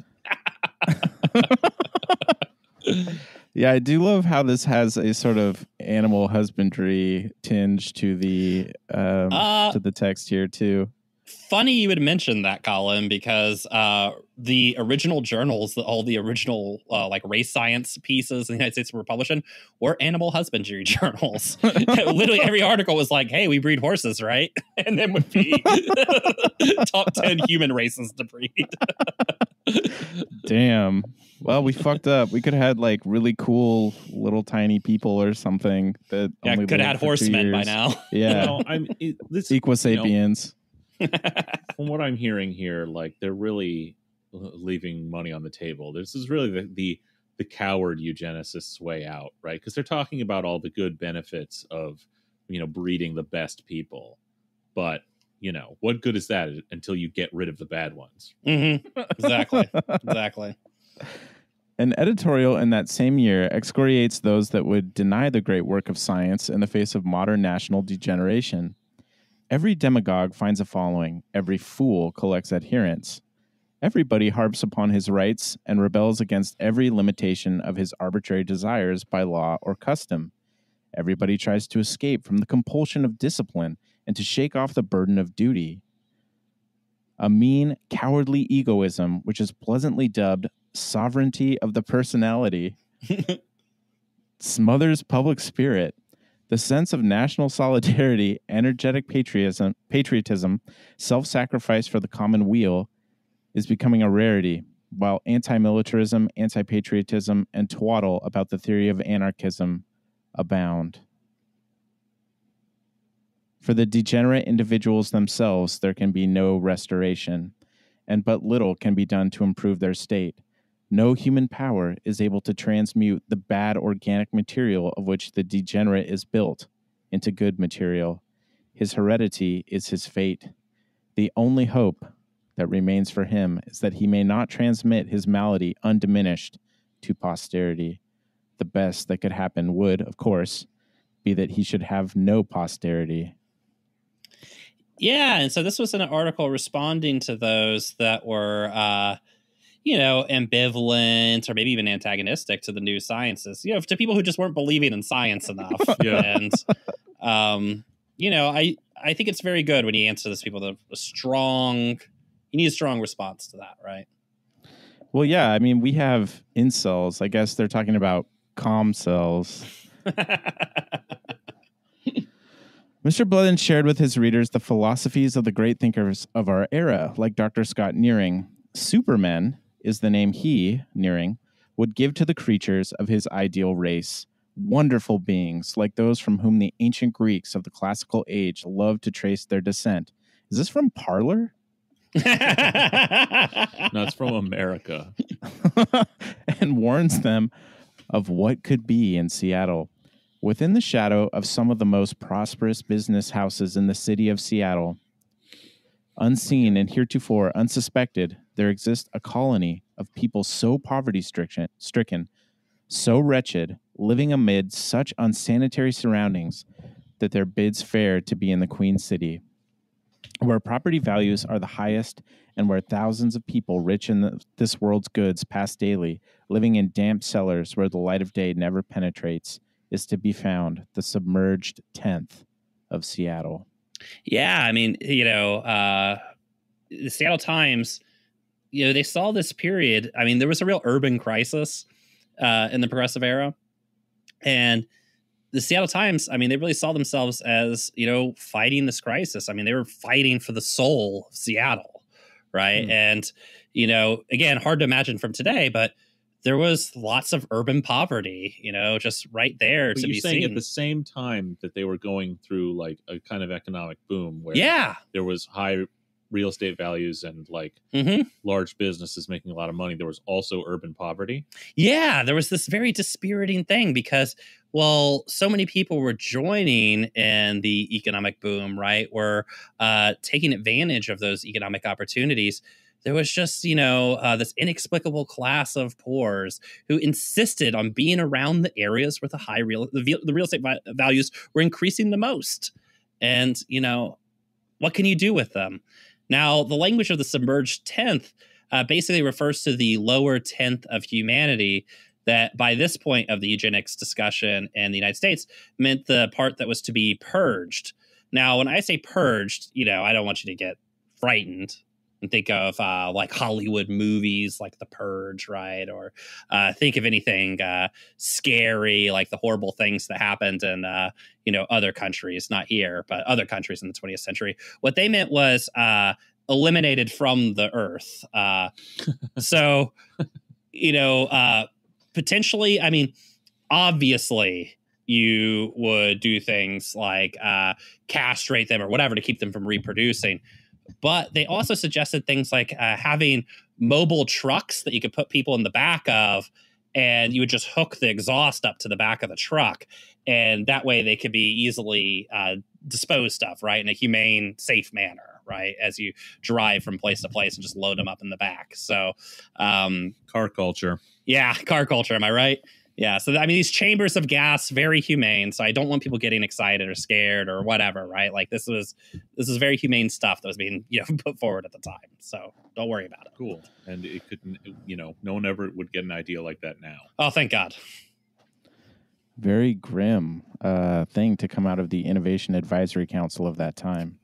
Yeah, I do love how this has a sort of animal husbandry tinge to the um, uh, to the text here too. Funny you would mention that, Colin, because uh, the original journals, the, all the original uh, like race science pieces in the United States were published in were animal husbandry journals. Literally every article was like, "Hey, we breed horses, right?" And then would be top ten human races to breed. Damn. Well, we fucked up. We could have had like really cool little tiny people or something that yeah, only could have had horsemen by now. Yeah, you know, I'm it, this Equisapiens. You know, from what I'm hearing here, like they're really leaving money on the table. This is really the the, the coward eugenicists' way out, right? Because they're talking about all the good benefits of, you know, breeding the best people, but you know, what good is that until you get rid of the bad ones? Mm-hmm. Exactly. Exactly. An editorial in that same year excoriates those that would deny the great work of science in the face of modern national degeneration. Every demagogue finds a following. Every fool collects adherents. Everybody harps upon his rights and rebels against every limitation of his arbitrary desires by law or custom. Everybody tries to escape from the compulsion of discipline and to shake off the burden of duty. A mean, cowardly egoism, which is pleasantly dubbed sovereignty of the personality, smothers public spirit. The sense of national solidarity, energetic patriotism, patriotism, self-sacrifice for the common weal is becoming a rarity, while anti-militarism, anti-patriotism, and twaddle about the theory of anarchism abound. For the degenerate individuals themselves, there can be no restoration, and but little can be done to improve their state. No human power is able to transmute the bad organic material of which the degenerate is built into good material. His heredity is his fate. The only hope that remains for him is that he may not transmit his malady undiminished to posterity. The best that could happen would, of course, be that he should have no posterity. Yeah, and so this was an article responding to those that were, uh, you know, ambivalent or maybe even antagonistic to the new sciences. You know, to people who just weren't believing in science enough. Yeah. And, um, you know, I I think it's very good when you answer this people the a strong. You need a strong response to that, right? Well, yeah. I mean, we have incels. I guess they're talking about calm cells. Mister Blethen shared with his readers the philosophies of the great thinkers of our era, like Doctor Scott Nearing. Supermen is the name he, Nearing, would give to the creatures of his ideal race. Wonderful beings, like those from whom the ancient Greeks of the classical age loved to trace their descent. Is this from Parler? No, it's from America. And warns them of what could be in Seattle. Within the shadow of some of the most prosperous business houses in the city of Seattle, unseen and heretofore unsuspected, there exists a colony of people so poverty-stricken, stricken, so wretched, living amid such unsanitary surroundings that their bids fair to be in the Queen City, where property values are the highest and where thousands of people rich in the, this world's goods pass daily, living in damp cellars where the light of day never penetrates, is to be found the submerged tenth of Seattle. Yeah, I mean, you know, uh, the Seattle Times, you know, they saw this period. I mean, there was a real urban crisis uh, in the progressive era. And the Seattle Times, I mean, they really saw themselves as, you know, fighting this crisis. I mean, they were fighting for the soul of Seattle, right? Mm. And, you know, again, hard to imagine from today, but there was lots of urban poverty, you know, just right there but to you're be saying seen. At the same time that they were going through like a kind of economic boom where yeah. there was high real estate values and like mm-hmm. large businesses making a lot of money, there was also urban poverty. Yeah, there was this very dispiriting thing because, well, so many people were joining in the economic boom, right? Were uh, taking advantage of those economic opportunities. There was just, you know, uh, this inexplicable class of poors who insisted on being around the areas where the high real the, the real estate vi- values were increasing the most. And, you know, what can you do with them? Now, the language of the submerged tenth uh, basically refers to the lower tenth of humanity that by this point of the eugenics discussion in the United States meant the part that was to be purged. Now, when I say purged, you know, I don't want you to get frightened and think of uh, like Hollywood movies like The Purge, right? Or uh, think of anything uh, scary, like the horrible things that happened in, uh, you know, other countries, not here, but other countries in the twentieth century. What they meant was uh, eliminated from the earth. Uh, so, you know, uh, potentially, I mean, obviously, you would do things like uh, castrate them or whatever to keep them from reproducing. But they also suggested things like uh, having mobile trucks that you could put people in the back of, and you would just hook the exhaust up to the back of the truck. And that way they could be easily uh, disposed of, right, in a humane, safe manner, right, as you drive from place to place and just load them up in the back. So um, car culture. Yeah, car culture. Am I right? Yeah. So, I mean, these chambers of gas, very humane. So I don't want people getting excited or scared or whatever, right? Like this was this is very humane stuff that was being, you know, put forward at the time. So don't worry about it. Cool. And it couldn't, you know, no one ever would get an idea like that now. Oh, thank God. Very grim uh, thing to come out of the Innovation Advisory Council of that time.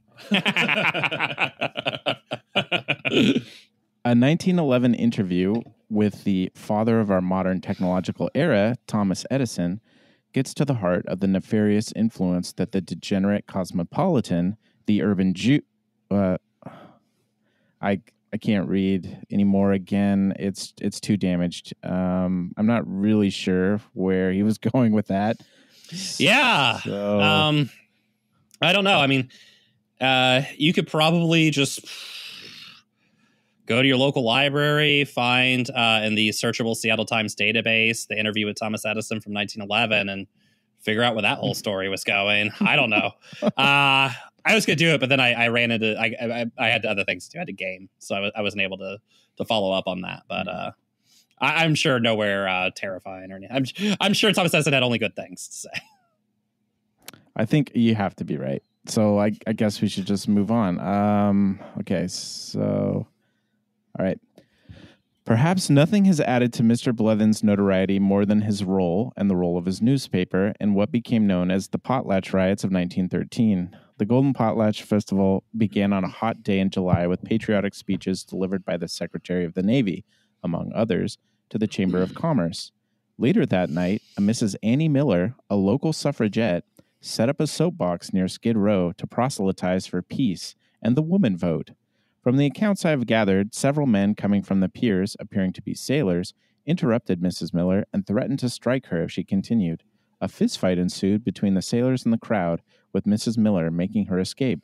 A nineteen eleven interview with the father of our modern technological era, Thomas Edison, gets to the heart of the nefarious influence that the degenerate cosmopolitan, the urban Jew... Uh, I I can't read anymore again. It's it's too damaged. Um, I'm not really sure where he was going with that. Yeah. So, um, I don't know. I mean, uh, you could probably just go to your local library, find uh, in the searchable Seattle Times database the interview with Thomas Edison from nineteen eleven and figure out where that whole story was going. I don't know. Uh, I was going to do it, but then I, I ran into, I, I I had other things to do. I had a game, so I, w- I wasn't able to to follow up on that. But uh, I, I'm sure nowhere uh, terrifying or anything. I'm, I'm sure Thomas Edison had only good things to say. I think you have to be right. So I, I guess we should just move on. Um, okay, so, all right. Perhaps nothing has added to Mister Blethen's notoriety more than his role and the role of his newspaper in what became known as the Potlatch Riots of nineteen thirteen. The Golden Potlatch Festival began on a hot day in July with patriotic speeches delivered by the Secretary of the Navy, among others, to the Chamber of Commerce. Later that night, a Missus Annie Miller, a local suffragette, set up a soapbox near Skid Row to proselytize for peace and the woman vote. From the accounts I have gathered, several men coming from the piers, appearing to be sailors, interrupted Missus Miller and threatened to strike her if she continued. A fistfight ensued between the sailors and the crowd, with Missus Miller making her escape.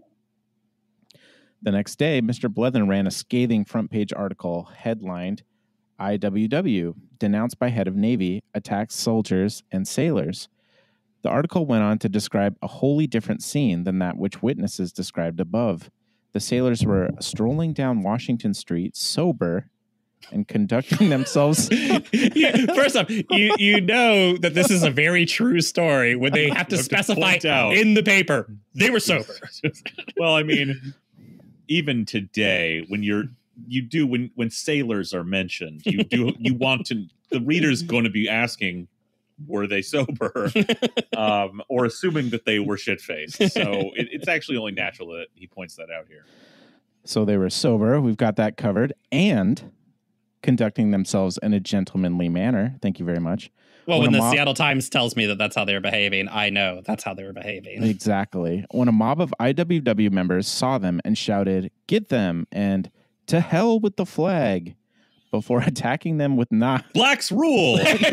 The next day, Mister Blethen ran a scathing front-page article headlined, I W W, denounced by head of Navy, attacks soldiers and sailors. The article went on to describe a wholly different scene than that which witnesses described above. The sailors were strolling down Washington Street, sober, and conducting themselves. Yeah, first off, you you know that this is a very true story when they have to have specify to out. in the paper they were sober. Well, I mean, even today, when you're you do when when sailors are mentioned, you do you want to the reader's going to be asking, were they sober, um, or assuming that they were shit-faced. So it, it's actually only natural that he points that out here. So they were sober. We've got that covered. And conducting themselves in a gentlemanly manner. Thank you very much. Well, when when the mob- Seattle Times tells me that that's how they were behaving, I know that's how they were behaving. Exactly. When a mob of I W W members saw them and shouted, "Get them!" and "To hell with the flag!" before attacking them with knives. Blacks rule.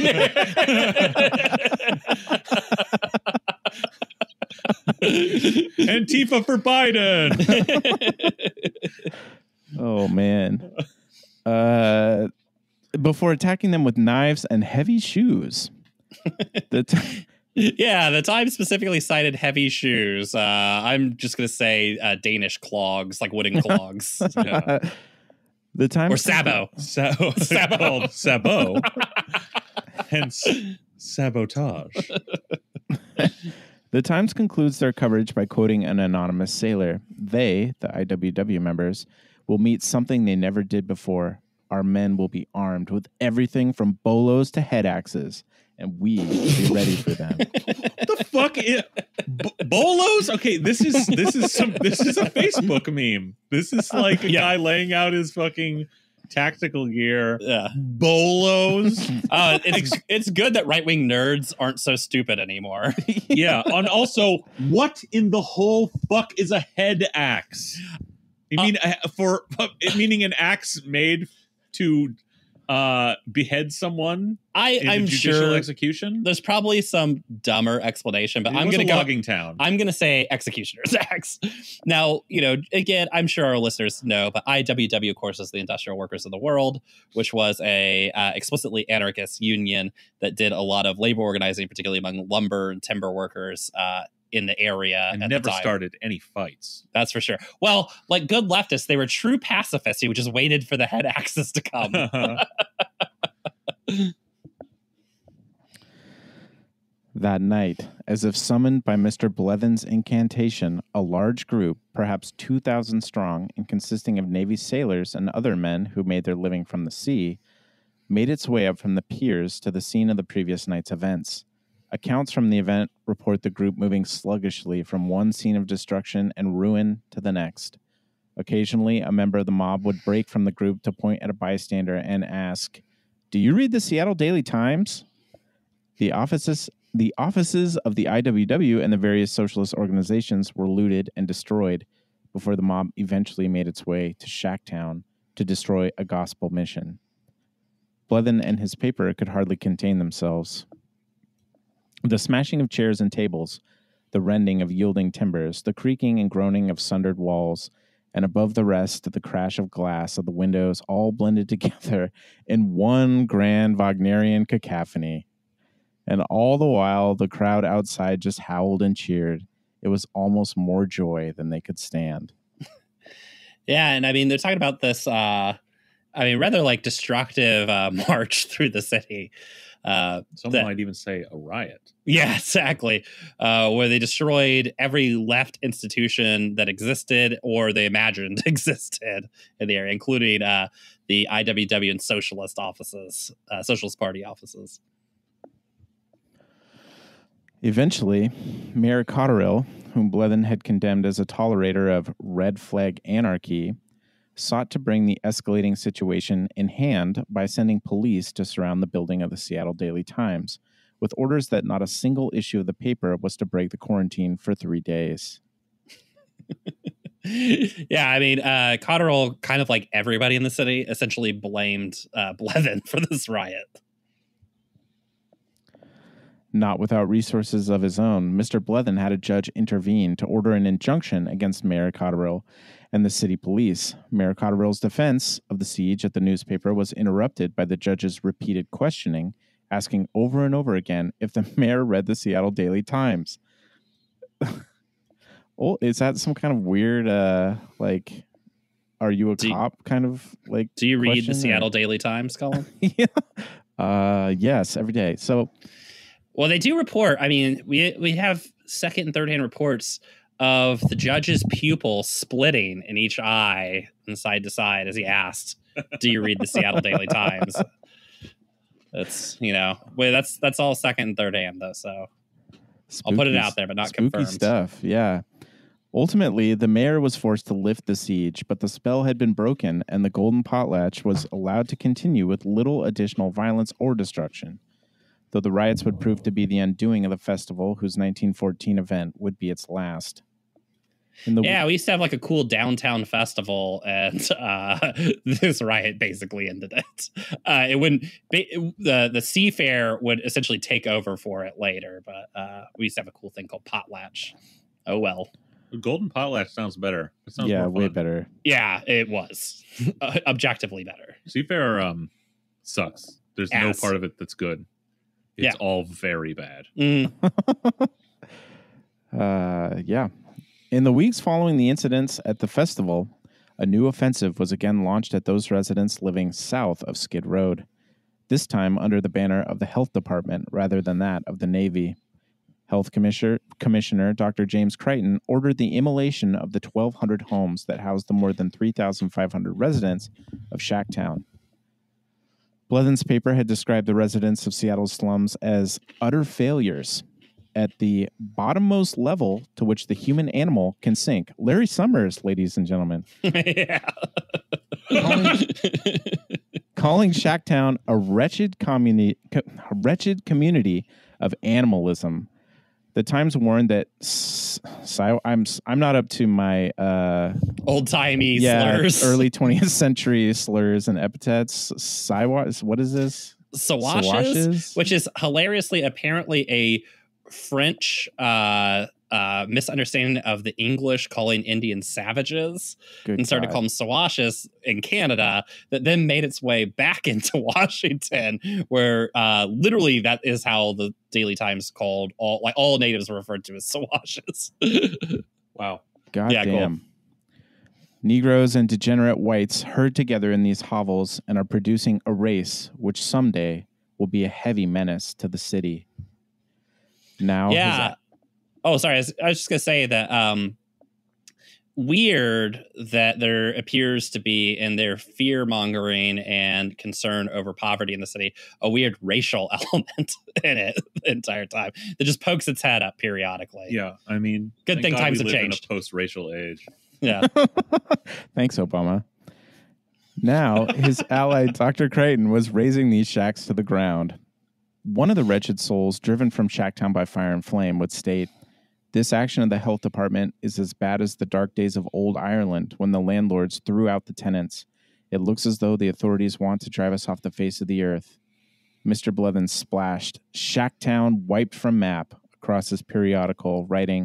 Antifa for Biden. Oh, man. Uh, before attacking them with knives and heavy shoes. The t- Yeah, the Times specifically cited heavy shoes. Uh, I'm just going to say uh, Danish clogs, like wooden clogs. Yeah. The Times Or Sabo. So Sabo. called Sabo. Hence sabotage. The Times concludes their coverage by quoting an anonymous sailor. They, the I W W members, will meet something they never did before. Our men will be armed with everything from bolos to head axes, and we will be ready for them. What the fuck? Is, B- bolos? Okay, this is this is some this is a Facebook meme. This is like a Yeah. guy laying out his fucking tactical gear. Yeah. Bolos. Uh, it's it's good that right wing nerds aren't so stupid anymore. Yeah. And also, what in the whole fuck is a head axe? You mean uh, for meaning an axe made to uh, behead someone? I in I'm a judicial sure execution. there's probably some dumber explanation, but It I'm was gonna a go. logging town. I'm going to say executioner's axe. Now, you know, again, I'm sure our listeners know, but I W W, of course, is the Industrial Workers of the World, which was a uh, explicitly anarchist union that did a lot of labor organizing, particularly among lumber and timber workers uh, in the area. and at never the time. started any fights. That's for sure. Well, like good leftists, they were true pacifists who just waited for the head axes to come. That night, as if summoned by Mister Blethen's incantation, a large group, perhaps two thousand strong and consisting of Navy sailors and other men who made their living from the sea, made its way up from the piers to the scene of the previous night's events. Accounts from the event report the group moving sluggishly from one scene of destruction and ruin to the next. Occasionally, a member of the mob would break from the group to point at a bystander and ask, "Do you read the Seattle Daily Times?" The offices The offices of the I W W and the various socialist organizations were looted and destroyed before the mob eventually made its way to Shacktown to destroy a gospel mission. Blethen and his paper could hardly contain themselves. The smashing of chairs and tables, the rending of yielding timbers, the creaking and groaning of sundered walls, and above the rest, the crash of glass of the windows all blended together in one grand Wagnerian cacophony. And all the while, the crowd outside just howled and cheered. It was almost more joy than they could stand. Yeah, and I mean, they're talking about this, uh, I mean, rather like destructive uh, march through the city. Uh, Someone that, might even say a riot. Yeah, exactly. Uh, where they destroyed every left institution that existed or they imagined existed in the area, including uh, the I W W and socialist offices, uh, Socialist Party offices. Eventually, Mayor Cotterill, whom Blethen had condemned as a tolerator of red flag anarchy, sought to bring the escalating situation in hand by sending police to surround the building of the Seattle Daily Times, with orders that not a single issue of the paper was to break the quarantine for three days. Yeah, I mean, uh, Cotterill, kind of like everybody in the city, essentially blamed uh, Blethen for this riot. Not without resources of his own, Mister Blethen had a judge intervene to order an injunction against Mayor Cotterill and the city police. Mayor Cotterill's defense of the siege at the newspaper was interrupted by the judge's repeated questioning, asking over and over again if the mayor read the Seattle Daily Times. Oh, is that some kind of weird, uh, like, are you a do cop you, kind of like? Do you read the or? Seattle Daily Times, Colin? Yeah. Uh, yes, every day. So. Well, they do report. I mean, we we have second and third hand reports of the judge's pupil splitting in each eye and side to side as he asked, "Do you read the Seattle Daily Times?" That's, you know, well, that's that's all second and third hand though. So spooky, I'll put it out there, but not spooky confirmed. Stuff. Yeah. Ultimately, the mayor was forced to lift the siege, but the spell had been broken, and the Golden Potlatch was allowed to continue with little additional violence or destruction. Though the riots would prove to be the undoing of the festival, whose nineteen fourteen event would be its last. In the yeah, we used to have like a cool downtown festival, and uh, this riot basically ended it. Uh, it wouldn't be, the the Sea Fair would essentially take over for it later, but uh, we used to have a cool thing called Potlatch. Oh well. The Golden Potlatch sounds better. It sounds yeah, more way fun. better. Yeah, it was objectively better. Seafair um sucks. There's Ass. no part of it that's good. It's yeah. all very bad. Mm. uh, yeah. In the weeks following the incidents at the festival, a new offensive was again launched at those residents living south of Skid Road, this time under the banner of the Health Department rather than that of the Navy. Health Commissioner, Commissioner Doctor James Crichton ordered the immolation of the twelve hundred homes that housed the more than three thousand five hundred residents of Shacktown. Blethen's paper had described the residents of Seattle's slums as utter failures at the bottommost level to which the human animal can sink. Larry Summers, ladies and gentlemen. Yeah. calling, calling Shacktown a wretched community, co- a wretched community of animalism. The Times warned that s- si- I'm I'm not up to my uh, old timey yeah, slurs, early twentieth century slurs and epithets. Siwa- what is this? Sawashes, Sawashes? Which is hilariously apparently a French uh, uh, misunderstanding of the English calling Indians savages. Good and started God. to call them Sawashes in Canada, that then made its way back into Washington, where uh, literally that is how the Daily Times called all, like all natives were referred to as Sawashes. Wow. God Yeah, damn. cool. Negroes and degenerate whites herd together in these hovels and are producing a race which someday will be a heavy menace to the city. Now, yeah. his- Oh, sorry. I was, I was just gonna say that. Um, weird that there appears to be in their fear mongering and concern over poverty in the city a weird racial element in it the entire time that just pokes its head up periodically. Yeah, I mean, Good thank thing God times we have live changed. in a post-racial age. Yeah. Thanks, Obama. Now, his ally, Doctor Crichton, was razing these shacks to the ground. One of the wretched souls driven from Shacktown by fire and flame would state, "This action of the health department is as bad as the dark days of old Ireland when the landlords threw out the tenants. It looks as though the authorities want to drive us off the face of the earth." Mister Blethen splashed "Shacktown wiped from map" across his periodical, writing,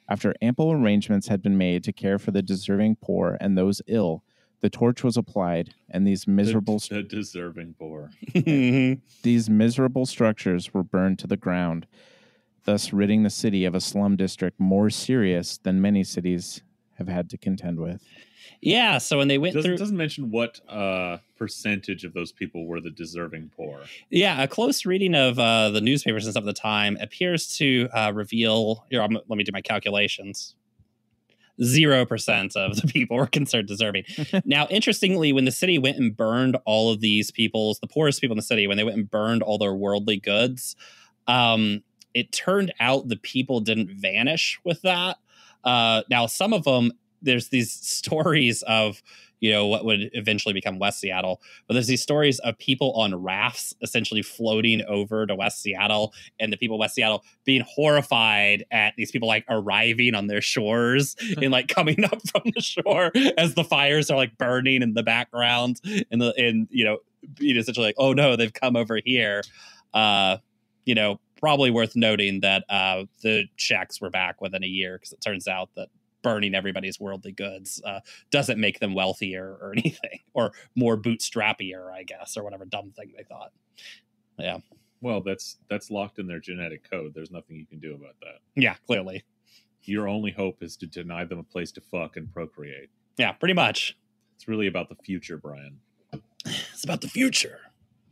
After ample arrangements had been made to care for the deserving poor and those ill, the torch was applied, and these miserable the, the deserving poor. these miserable structures were burned to the ground, thus ridding the city of a slum district more serious than many cities have had to contend with. Yeah, so when they went doesn't, through... doesn't mention what uh, percentage of those people were the deserving poor. Yeah, a close reading of uh, the newspapers and stuff at the time appears to uh, reveal... Here, I'm, let me do my calculations. Zero percent of the people were considered deserving. Now, interestingly, when the city went and burned all of these people's, the poorest people in the city, when they went and burned all their worldly goods, um, it turned out the people didn't vanish with that. Uh, now, some of them, there's these stories of, you know, what would eventually become West Seattle. But there's these stories of people on rafts essentially floating over to West Seattle, and the people of West Seattle being horrified at these people like arriving on their shores and like coming up from the shore as the fires are like burning in the background, and the and you know, being essentially like, oh no, they've come over here. Uh, you know, probably worth noting that uh, the checks were back within a year, because it turns out that burning everybody's worldly goods uh, doesn't make them wealthier or anything, or more bootstrappier, I guess, or whatever dumb thing they thought. Yeah. Well, that's that's locked in their genetic code. There's nothing you can do about that. Yeah, clearly. Your only hope is to deny them a place to fuck and procreate. Yeah, pretty much. It's really about the future, Brian. It's about the future.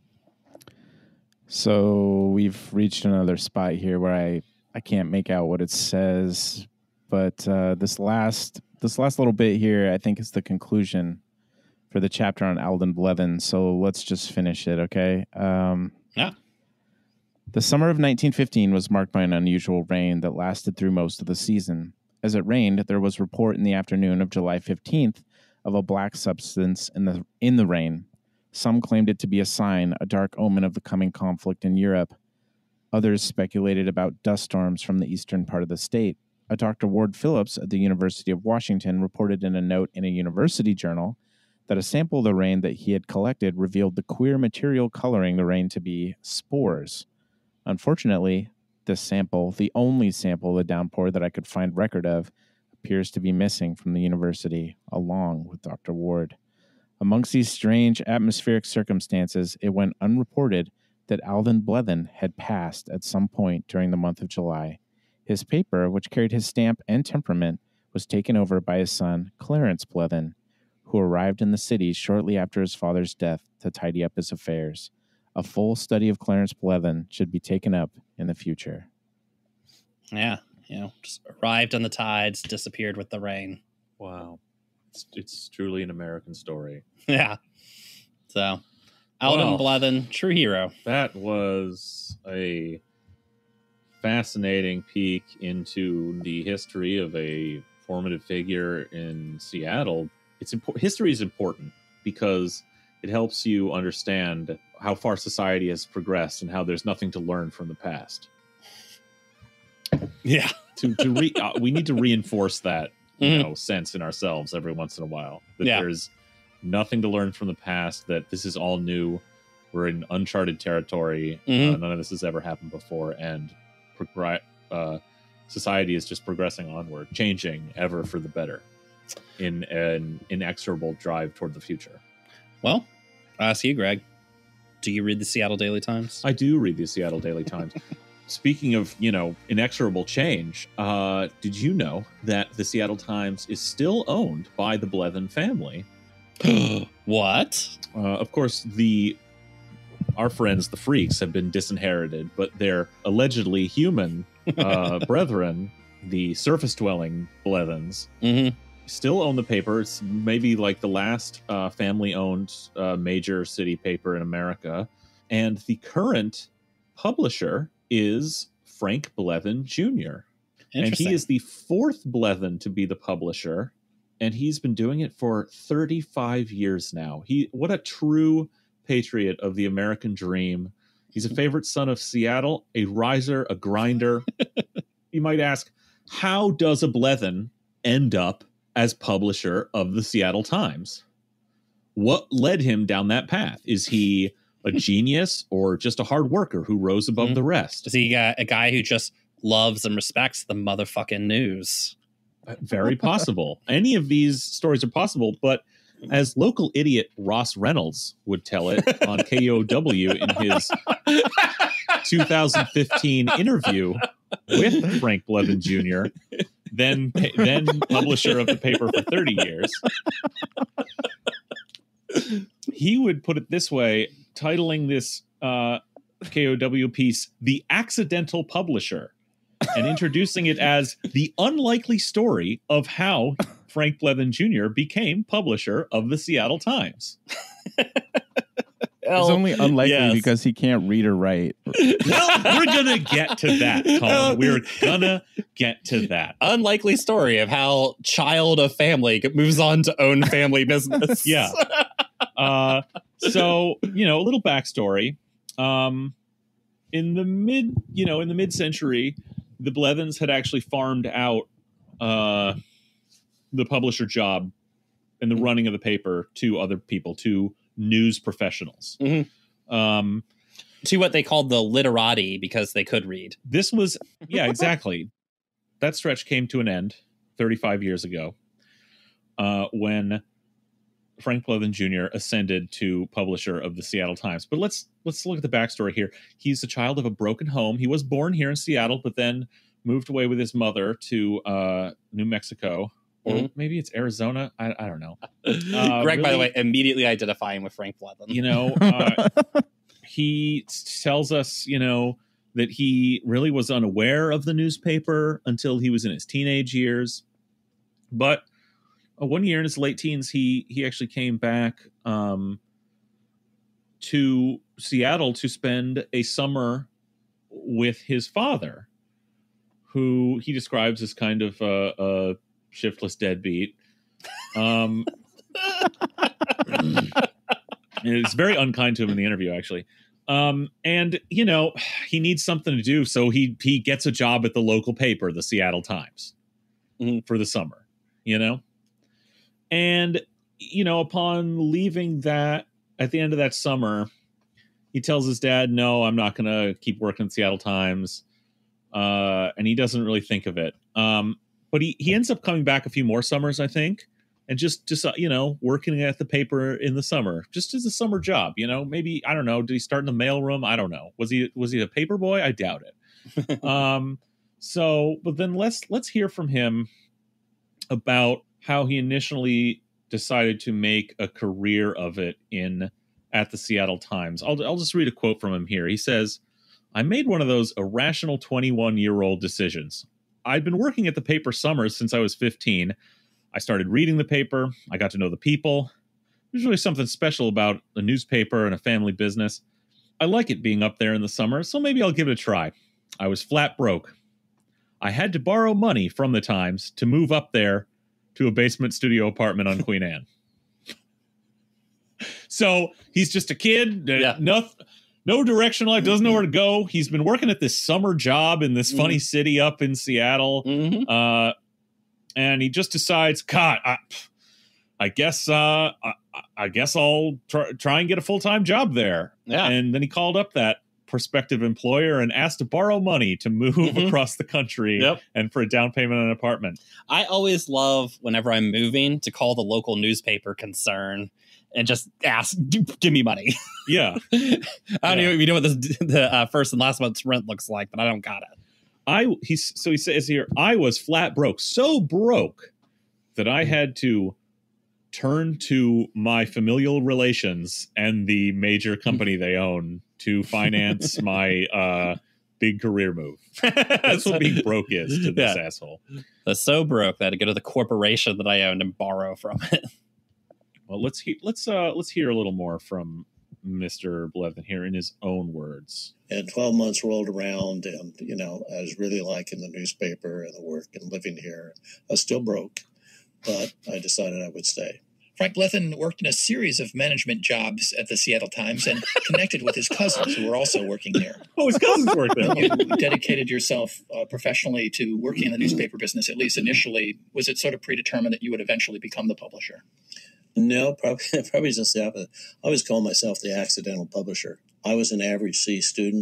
So we've reached another spot here where I, I can't make out what it says. But uh, this last this last little bit here, I think, is the conclusion for the chapter on Alden Blethen. So let's just finish it, okay? Um, yeah. The summer of nineteen fifteen was marked by an unusual rain that lasted through most of the season. As it rained, there was report in the afternoon of July fifteenth of a black substance in the in the rain. Some claimed it to be a sign, a dark omen of the coming conflict in Europe. Others speculated about dust storms from the eastern part of the state. A Doctor Ward Phillips at the University of Washington reported in a note in a university journal that a sample of the rain that he had collected revealed the queer material coloring the rain to be spores. Unfortunately, this sample, the only sample of the downpour that I could find record of, appears to be missing from the university, along with Doctor Ward. Amongst these strange atmospheric circumstances, it went unreported that Alden Blethen had passed at some point during the month of July. His paper, which carried his stamp and temperament, was taken over by his son, Clarence Blethen, who arrived in the city shortly after his father's death to tidy up his affairs. A full study of Clarence Blethen should be taken up in the future. Yeah, you know, just arrived on the tides, disappeared with the rain. Wow. It's, it's truly an American story. Yeah. So, Alden Well, Blethen, true hero. That was a fascinating peek into the history of a formative figure in Seattle. It's impo- history is important because it helps you understand how far society has progressed and how there's nothing to learn from the past. Yeah. to to re- uh, we need to reinforce that you Mhm. know sense in ourselves every once in a while. That Yeah. there's nothing to learn from the past. That this is all new. We're in uncharted territory. Mhm. Uh, none of this has ever happened before, and progr- uh, society is just progressing onward, changing ever for the better in an inexorable drive toward the future. Well, I ask you, Greg. Do you read the Seattle Daily Times? I do read the Seattle Daily Times. Speaking of, you know, inexorable change, uh, did you know that the Seattle Times is still owned by the Blethen family? What? Uh, of course, the our friends, the Freaks, have been disinherited, but their allegedly human uh, brethren, the surface-dwelling Blethens, Mm-hmm. still own the paper. It's maybe like the last uh, family-owned uh, major city paper in America. And the current publisher is Frank Blethen Junior And he is the fourth Blethen to be the publisher. And he's been doing it for thirty-five years now. He, what a true patriot of the American dream. He's a favorite son of Seattle, a riser, a grinder. You might ask, how does a Blethen end up as publisher of the Seattle Times? What led him down that path? Is he a genius or just a hard worker who rose above Mm-hmm. the rest? Is he uh, a guy who just loves and respects the motherfucking news. Very possible. Any of these stories are possible, but as local idiot Ross Reynolds would tell it on K O W in his two thousand fifteen interview with Frank Blethen Junior, then then publisher of the paper for thirty years, he would put it this way, titling this uh, K O W piece, "The Accidental Publisher," and introducing it as the unlikely story of how Frank Blethen Junior became publisher of the Seattle Times. It's only unlikely yes. because he can't read or write. Well, we're going to get to that, Colin. We're going to get to that. Unlikely story of how child of family moves on to own family business. Yeah. Uh, so, you know, a little backstory. Um, in the mid, you know, in the mid-century, the Blethens had actually farmed out uh, the publisher job and the running of the paper to other people, to news professionals. Mm-hmm. Um, to what they called the literati, because they could read. This was, yeah, exactly. That stretch came to an end thirty-five years ago uh, when Frank Blethen Junior ascended to publisher of the Seattle Times. But let's let's look at the backstory here. He's a child of a broken home. He was born here in Seattle, but then moved away with his mother to uh, New Mexico. Or mm-hmm. maybe it's Arizona. I, I don't know. Uh, Greg, really, by the way, immediately identifying with Frank Blethen. You know, uh, he tells us, you know, that he really was unaware of the newspaper until he was in his teenage years. But uh, one year in his late teens, he he actually came back um, to Seattle to spend a summer with his father, who he describes as kind of a, a shiftless deadbeat. Um, it's very unkind to him in the interview, actually. Um, and, you know, he needs something to do, so he he gets a job at the local paper, the Seattle Times, mm-hmm. for the summer, you know? And, you know, upon leaving that, at the end of that summer, he tells his dad, no, I'm not going to keep working at Seattle Times. Uh, and he doesn't really think of it. Um, but he, he ends up coming back a few more summers, I think, and just, just uh, you know, working at the paper in the summer, just as a summer job, you know, maybe, I don't know, did he start in the mailroom? I don't know. Was he, was he a paper boy? I doubt it. um, so, but then let's, let's hear from him about how he initially decided to make a career of it in, at the Seattle Times. I'll, I'll just read a quote from him here. He says, I made one of those irrational twenty-one-year-old decisions. I'd been working at the paper summers since I was fifteen. I started reading the paper. I got to know the people. There's really something special about a newspaper and a family business. I like it being up there in the summer, so maybe I'll give it a try. I was flat broke. I had to borrow money from the Times to move up there to a basement studio apartment on Queen Anne. So he's just a kid. Yeah. No, no direction in life. Doesn't know where to go. He's been working at this summer job in this funny mm-hmm. city up in Seattle. Mm-hmm. Uh, and he just decides, God, I, I guess uh, I, I guess I'll try, try and get a full-time job there. Yeah. And then he called up that prospective employer and asked to borrow money to move mm-hmm. across the country yep. and for a down payment on an apartment. I always love, whenever I'm moving, to call the local newspaper concern and just ask, give me money. Yeah. I don't yeah. even know what this, the uh, first and last month's rent looks like, but I don't got it. I he's so he says here, I was flat broke, so broke that I had to turn to my familial relations and the major company they own to finance my uh, big career move. That's what being broke is to this yeah. asshole. That's so broke that I had to go to the corporation that I owned and borrow from it. Well, let's he- let's uh, let's hear a little more from Mister Blethen here in his own words. And twelve months rolled around, and you know, I was really liking the newspaper and the work and living here. I was still broke, but I decided I would stay. Frank Blethen worked in a series of management jobs at the Seattle Times and connected with his cousins who were also working there. Oh, his cousins worked there. You dedicated yourself uh, professionally to working in the newspaper business, at least initially. Was it sort of predetermined that you would eventually become the publisher? No, probably, probably just the opposite. I always call myself the accidental publisher. I was an average C student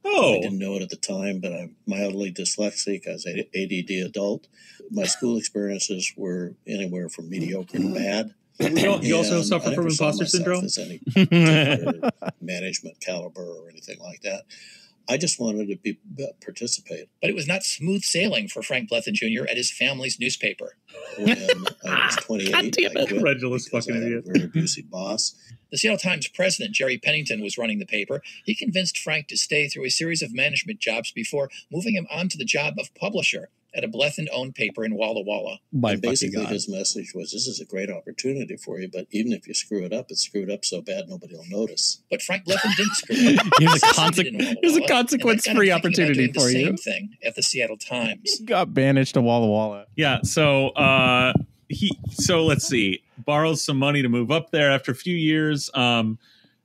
Oh. I didn't know it at the time, but I'm mildly dyslexic. I was an A D D adult. My school experiences were anywhere from mediocre to bad. You, you also And suffer I from never saw imposter myself syndrome? as any particular management caliber or anything like that. I just wanted to be participate. But it was not smooth sailing for Frank Blethen Junior at his family's newspaper. When I was twenty-eight, God damn I it. quit Credulous because fucking I had idiot. a very abusive boss. The Seattle Times president, Jerry Pennington, was running the paper. He convinced Frank to stay through a series of management jobs before moving him onto the job of publisher at a Blethen-owned paper in Walla Walla. My And fucking basically, God. his message was, this is a great opportunity for you, but even if you screw it up, it's screwed up so bad nobody will notice. But Frank Blethen didn't screw it up. Here's a, He conse- succeeded in Walla here's a Walla, and that got him consequence-free thinking about opportunity doing the for you. same thing at the Seattle Times. Got banished to Walla Walla. Yeah, so uh he so let's see. Borrows some money to move up there after a few years. Um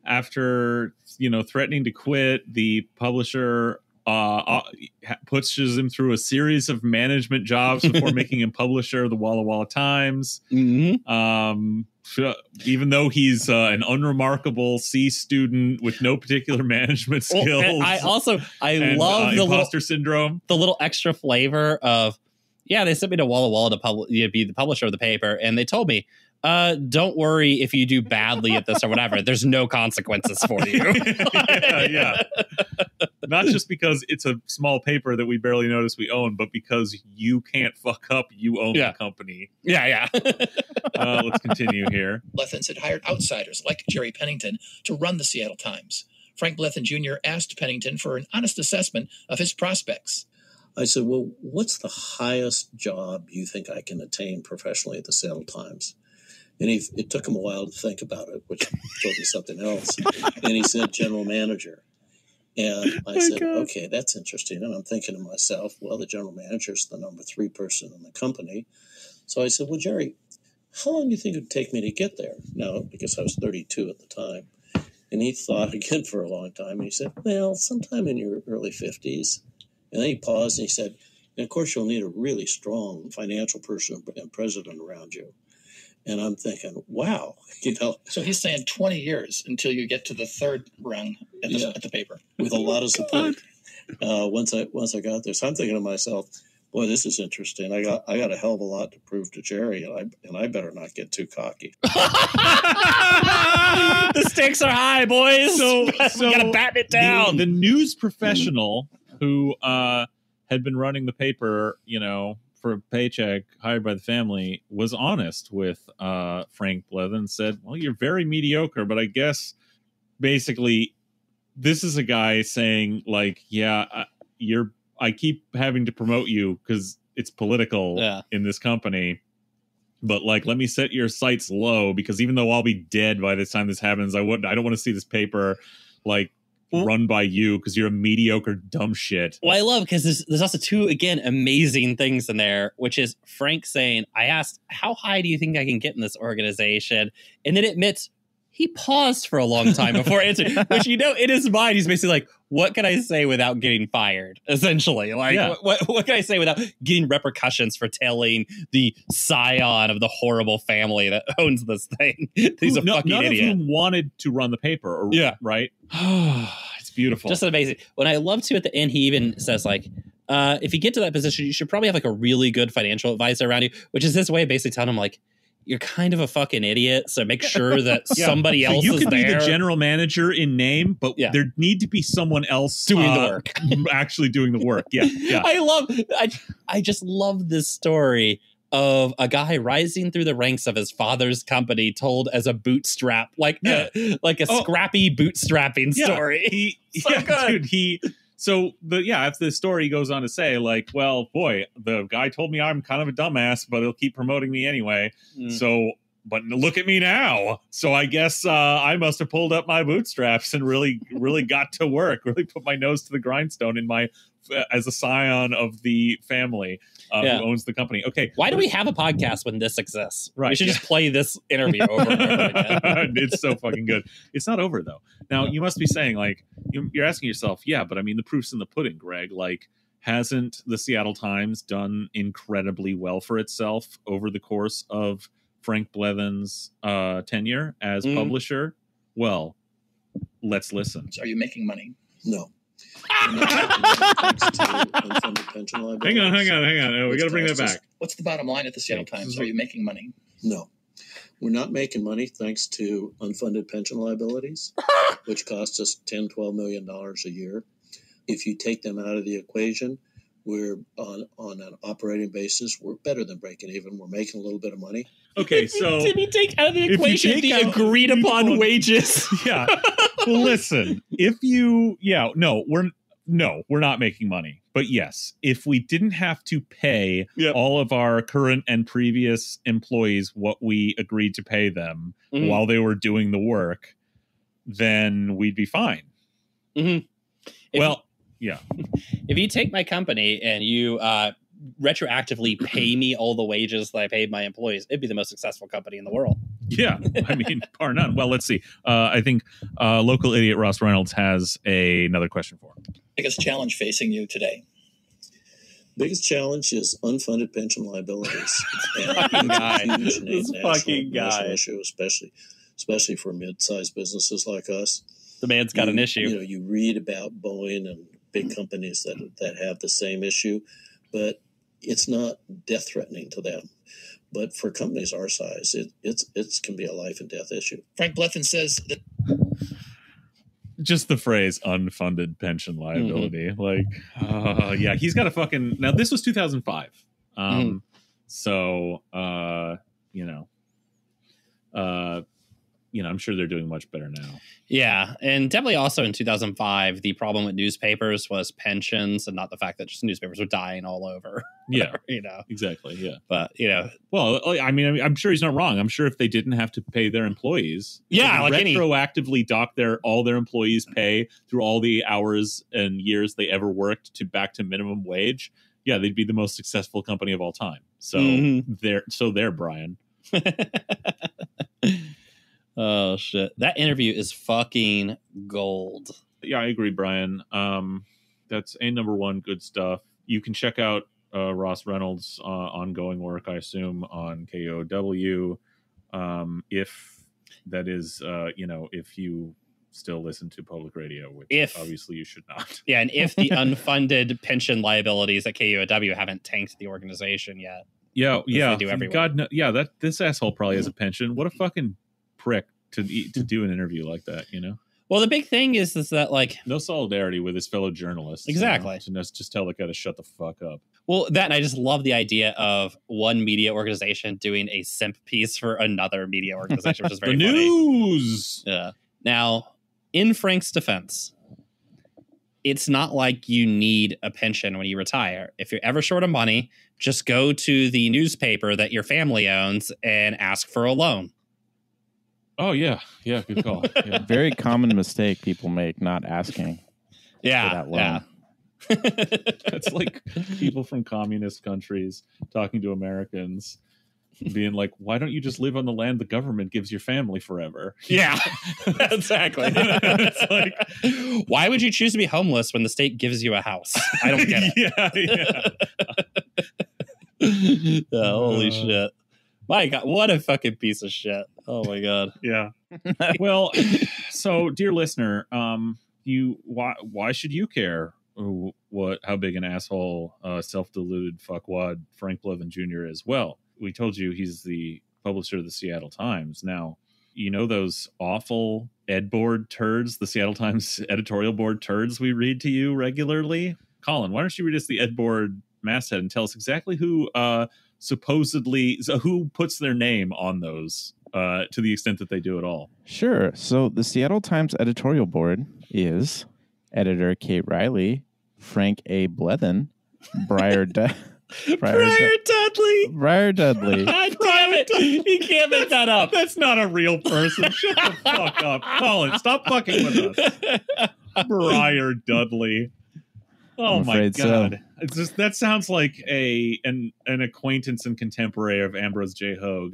after you know threatening to quit, the publisher uh, uh pushes him through a series of management jobs before making him publisher of the Walla Walla Times. Mm-hmm. Um even though he's uh, an unremarkable C student with no particular management skills. Well, I also I and, love uh, the imposter little, syndrome. the little extra flavor of yeah, they sent me to Walla Walla to pub- you know, be the publisher of the paper, and they told me, uh, don't worry if you do badly at this or whatever. There's no consequences for you. yeah, yeah. Not just because it's a small paper that we barely notice we own, but because you can't fuck up, you own Yeah. the company. Yeah, yeah. Uh, let's continue here. Blethens had hired outsiders like Jerry Pennington to run the Seattle Times. Frank Blethen Junior asked Pennington for an honest assessment of his prospects. I said, well, what's the highest job you think I can attain professionally at the Seattle Times? And he, it took him a while to think about it, which told me something else. And he said, general manager. And I said, okay, that's interesting. And I'm thinking to myself, well, the general manager is the number three person in the company. So I said, well, Jerry, how long do you think it would take me to get there? No, because I was thirty-two at the time. And he thought again for a long time. And he said, well, sometime in your early fifties. And then he paused and he said, and of course, you'll need a really strong financial person and president around you. And I'm thinking, wow, you know. So he's saying twenty years until you get to the third rung at the, Yeah. at the paper. With a lot of support. Uh, once I once I got there, so I'm thinking to myself, boy, this is interesting. I got I got a hell of a lot to prove to Jerry, and I and I better not get too cocky. The stakes are high, boys. So, we so gotta batten it down. The, the news professional who uh, had been running the paper, you know, for a paycheck, hired by the family, was honest with uh, Frank Blethen. Said, "Well, you're very mediocre, but I guess basically this is a guy saying, like, yeah, I, you're. I keep having to promote you because it's political Yeah. in this company." But like, let me set your sights low because even though I'll be dead by the time this happens, I would I don't want to see this paper like Well- run by you because you're a mediocre dumb shit. Well, I love because there's, there's also two, again, amazing things in there, which is Frank saying, I asked, how high do you think I can get in this organization? And then admits he paused for a long time before answering, which, you know, in his mind, he's basically like, what can I say without getting fired? Essentially, like, Yeah. what, what, what can I say without getting repercussions for telling the scion of the horrible family that owns this thing? He's a No- fucking none idiot. of whom wanted to run the paper. Or, Yeah. Right? It's beautiful. Just amazing. What I love too at the end, he even says like, uh, if you get to that position, you should probably have like a really good financial advisor around you, which is his way of basically telling him like, you're kind of a fucking idiot. So make sure that Yeah. somebody So else you is can be there the general manager in name, but Yeah. there need to be someone else doing uh, the work. actually doing the work. Yeah, yeah. I love, I, I just love this story of a guy rising through the ranks of his father's company, told as a bootstrap, like Yeah. a, like a Oh. scrappy bootstrapping Yeah. story. He, So yeah, good. dude, he. So the yeah, after the story goes on to say, like, well, boy, the guy told me I'm kind of a dumbass, but he'll keep promoting me anyway. Mm. So, but look at me now. So I guess uh, I must have pulled up my bootstraps and really, really got to work. Really put my nose to the grindstone in my as a scion of the family uh, Yeah. who owns the company. Okay, Why do we have a podcast when this exists? Right, We should yeah. just play this interview over and over again. It's so fucking good. It's not over though. Now you must be saying, like, you- you're asking yourself, yeah, but I mean, the proof's in the pudding, Greg. Like, hasn't the Seattle Times done incredibly well for itself over the course of Frank Blethen's uh, tenure as Mhm. publisher? Well, let's listen. So are you making money? No. And that's thanks to unfunded pension liabilities. Hang on, hang on, hang on. Oh, we got to bring that back. What's the bottom line at the Seattle Times? Are you making money? No. We're not making money thanks to unfunded pension liabilities, which cost us ten, twelve million dollars a year. If you take them out of the equation, we're on, on an operating basis, we're better than breaking even. We're making a little bit of money. Okay, so Did we take out of the if you equation take the out- agreed upon people- wages? yeah. Well, listen, if you, yeah, no, we're no, we're not making money. But yes, if we didn't have to pay Yep. all of our current and previous employees what we agreed to pay them Mhm. while they were doing the work, then we'd be fine. Mhm. If- Well, yeah. If you take my company and you uh, retroactively pay me all the wages that I paid my employees, it'd be the most successful company in the world. Yeah, I mean, bar none. Well, let's see. Uh, I think uh, local idiot Ross Reynolds has a, another question for him. Biggest challenge facing you today? Biggest challenge is unfunded pension liabilities. And Fucking it's a guy. huge na- This national, fucking guy. national issue, especially especially for mid-sized businesses like us. The man's got you, an issue. You know, you read about Boeing and big companies that that have the same issue, but it's not death-threatening to them. But for companies our size, it it's it can be a life and death issue. Frank Blethen says that Just the phrase unfunded pension liability. Mm-hmm. Like, uh, yeah, he's got a fucking. Now, this was two thousand five. Um, mm-hmm. So, uh, you know, uh, you know, I'm sure they're doing much better now. Yeah. And definitely also in two thousand five, the problem with newspapers was pensions and not the fact that just newspapers were dying all over. Yeah. you know, exactly. Yeah. But, you know, well, I mean, I'm sure he's not wrong. I'm sure if they didn't have to pay their employees, yeah, like retroactively any... dock their all their employees' pay through all the hours and years they ever worked to back to minimum wage. Yeah, they'd be the most successful company of all time. So mm-hmm. they're so they're Brian. Oh shit! That interview is fucking gold. Yeah, I agree, Brian. Um, that's a number one good stuff. You can check out uh, Ross Reynolds' uh, ongoing work, I assume, on K O W. Um, if that is, uh, you know, if you still listen to public radio, which if, obviously you should not. Yeah, and if the unfunded pension liabilities at K O W haven't tanked the organization yet. Yeah, yeah. They do everywhere. God, no, yeah. That this asshole probably has a pension. What a fucking prick to to do an interview like that, you know. Well, the big thing is is that like no solidarity with his fellow journalists. Exactly. You know, to just tell the guy to shut the fuck up. Well, that and I just love the idea of one media organization doing a simp piece for another media organization, which is very the funny. News. Yeah. Now, in Frank's defense, it's not like you need a pension when you retire. If you're ever short of money, just go to the newspaper that your family owns and ask for a loan. Oh, yeah. Yeah, good call. Yeah. Very common mistake people make, not asking yeah, for that loan. Yeah. It's like people from communist countries talking to Americans, being like, why don't you just live on the land the government gives your family forever? Yeah, exactly. It's like, why would you choose to be homeless when the state gives you a house? I don't get it. Yeah, yeah. Oh, holy uh, shit. My God, what a fucking piece of shit. Oh my God. Yeah. Well, so dear listener, um, you why why should you care what how big an asshole uh, self-deluded fuckwad Frank Blethen Junior is? Well, we told you he's the publisher of the Seattle Times. Now, you know those awful ed board turds, the Seattle Times editorial board turds we read to you regularly? Colin, why don't you read us the ed board masthead and tell us exactly who uh, supposedly, so who puts their name on those uh, to the extent that they do at all? Sure. So the Seattle Times Editorial Board is editor Kate Riley, Frank A. Blethen, Briar Dudley. Briar Dudley. Briar Dudley. God damn it. He can't make that up. That's not a real person. Shut the fuck up. Colin, stop fucking with us. Briar Dudley. Oh I'm my God. So. It's just, that sounds like a an, an acquaintance and contemporary of Ambrose J. Hoag.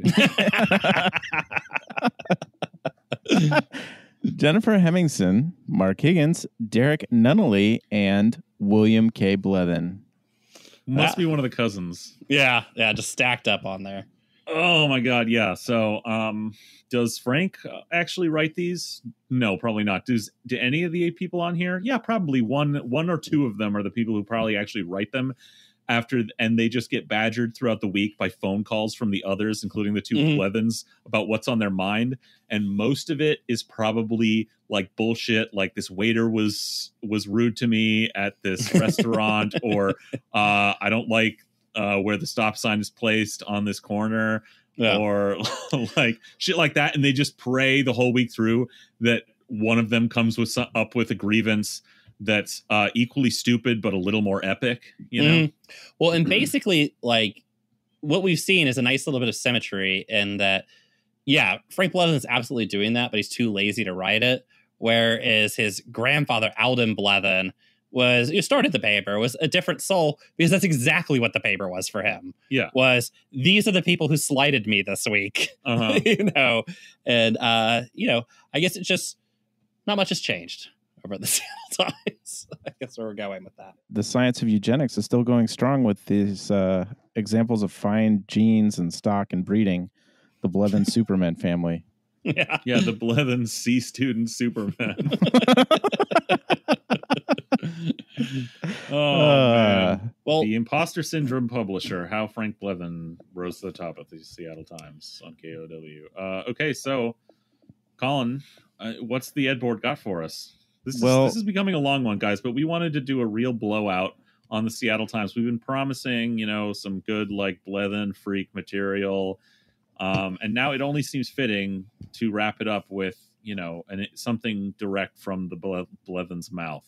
Jennifer Hemmingson, Mark Higgins, Derek Nunnally, and William K. Blethen. Must That, be one of the cousins. Yeah, yeah, just stacked up on there. Oh my God, yeah. So, um, does Frank actually write these? No, probably not. Does do any of the eight people on here? Yeah, probably one, one or two of them are the people who probably actually write them. After and they just get badgered throughout the week by phone calls from the others, including the two mm-hmm. Blethens, about what's on their mind. And most of it is probably like bullshit. Like this waiter was was rude to me at this restaurant, or uh, I don't like uh, where the stop sign is placed on this corner, yeah. or like shit like that. And they just pray the whole week through that one of them comes with some, up with a grievance that's uh, equally stupid, but a little more epic, you know? Mm. Well, and basically, like, what we've seen is a nice little bit of symmetry in that, yeah, Frank Blethen is absolutely doing that, but he's too lazy to write it. Whereas his grandfather, Alden Blethen, was, who started the paper, was a different soul, because that's exactly what the paper was for him. Yeah. Was, these are the people who slighted me this week. Uh-huh. you know? And, uh, you know, I guess it's just, not much has changed over at the Seattle Times. I guess where we're going with that. The science of eugenics is still going strong with these uh, examples of fine genes and stock and breeding. The Blethen Superman family. Yeah, yeah, the Blethen C student Superman. oh uh, man! Well, the Imposter Syndrome publisher, how Frank Blethen rose to the top of the Seattle Times on K O W. Uh, okay, so Colin, uh, what's the Ed board got for us? This well, is, this is becoming a long one, guys, but we wanted to do a real blowout on the Seattle Times. We've been promising, you know, some good, like, Blethen freak material. Um, and now it only seems fitting to wrap it up with, you know, an, something direct from the Ble- Blethen's mouth.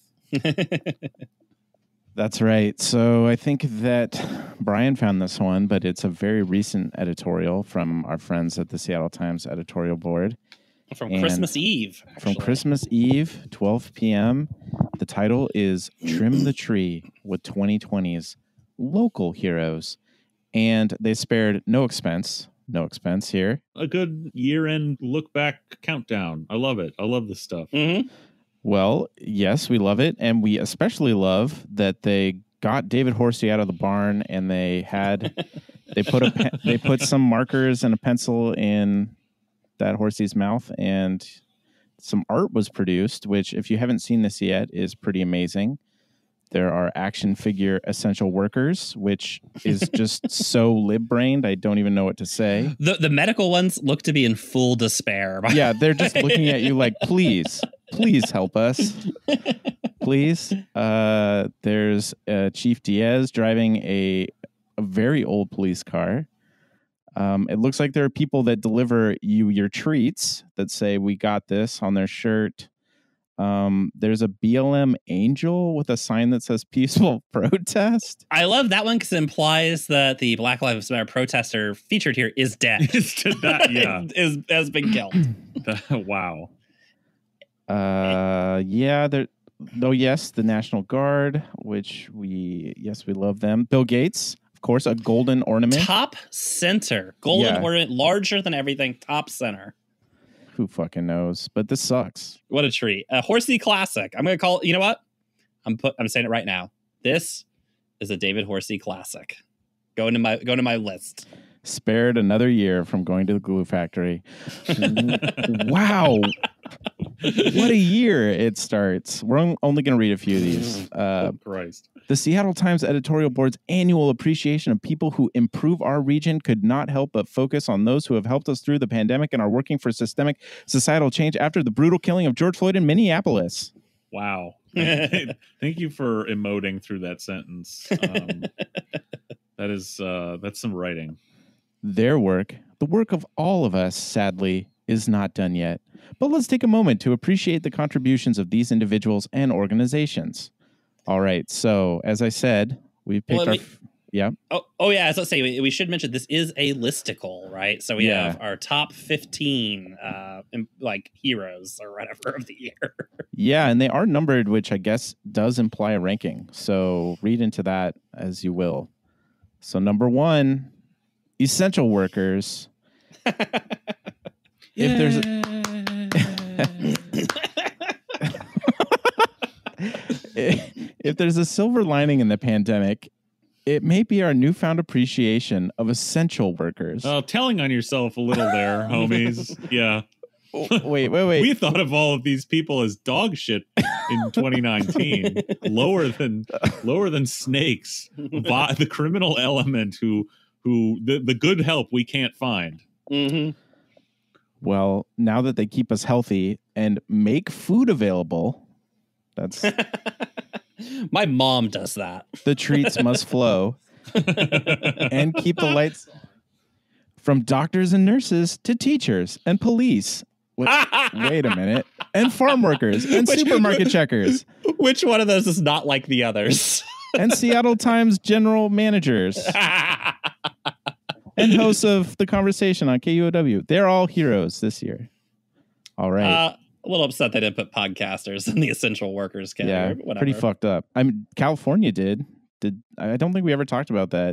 That's right. So I think that Brian found this one, but it's a very recent editorial from our friends at the Seattle Times Editorial Board. From and Christmas Eve. Actually. From Christmas Eve, twelve p.m. The title is Trim the Tree with twenty twenty's Local Heroes. And they spared no expense. No expense here. A good year-end look-back countdown. I love it. I love this stuff. Mm-hmm. Well, yes, we love it. And we especially love that they got David Horsey out of the barn and they had... they put a pe- they put some markers and a pencil in that Horsey's mouth, and some art was produced, which, if you haven't seen this yet, is pretty amazing. There are action figure essential workers, which is just so lib-brained, I don't even know what to say. The the medical ones look to be in full despair. Yeah, they're just looking at you like, please, please help us. Please. Uh, there's uh, Chief Diaz driving a, a very old police car. Um, it looks like there are people that deliver you your treats that say, we got this on their shirt. Um, there's a B L M angel with a sign that says peaceful protest. I love that one because it implies that the Black Lives Matter protester featured here is dead. that, yeah. is, has been killed. Wow. Uh, yeah. There. Oh, yes. The National Guard, which we, yes, we love them. Bill Gates. Of course, a golden ornament. Top center. Golden yeah. ornament, larger than everything. Top center. Who fucking knows? But this sucks. What a treat. A Horsey classic. I'm going to call it, you know what? I'm put, I'm saying it right now. This is a David Horsey classic. Go into my, go to my list. Spared another year from going to the glue factory. Wow. What a year it starts. We're only going to read a few of these. Uh, oh, Christ. The Seattle Times Editorial Board's annual appreciation of people who improve our region could not help but focus on those who have helped us through the pandemic and are working for systemic societal change after the brutal killing of George Floyd in Minneapolis. Wow. Thank you for emoting through that sentence. Um, that is, uh, that's some writing. Their work, the work of all of us, sadly, is not done yet. But let's take a moment to appreciate the contributions of these individuals and organizations. All right. So, as I said, we picked well, our... We, f- yeah. Oh, oh, yeah. As I say, we, we should mention this is a listicle, right? So we yeah. have our top fifteen, uh, like, heroes or whatever of the year. Yeah, and they are numbered, which I guess does imply a ranking. So read into that as you will. So number one, essential workers. If there's a... if there's a silver lining in the pandemic, It may be our newfound appreciation of essential workers. Oh, telling on yourself a little there, homies. Yeah. Oh, wait, wait, wait. We thought of all of these people as dog shit in twenty nineteen. lower than lower than snakes. Vi- the criminal element who who the, the good help we can't find. Mm-hmm. Well, now that they keep us healthy and make food available, that's my mom does that. The treats must flow and keep the lights from doctors and nurses to teachers and police. Wait, wait a minute. And farm workers and Which, supermarket checkers. Which one of those is not like the others? And Seattle Times general managers. And hosts of The Conversation on K U O W. They're all heroes this year. All right. Uh, a little upset they didn't put podcasters in the essential workers category. Yeah, Whatever. pretty fucked up. I mean, California did. Did I don't think we ever talked about that.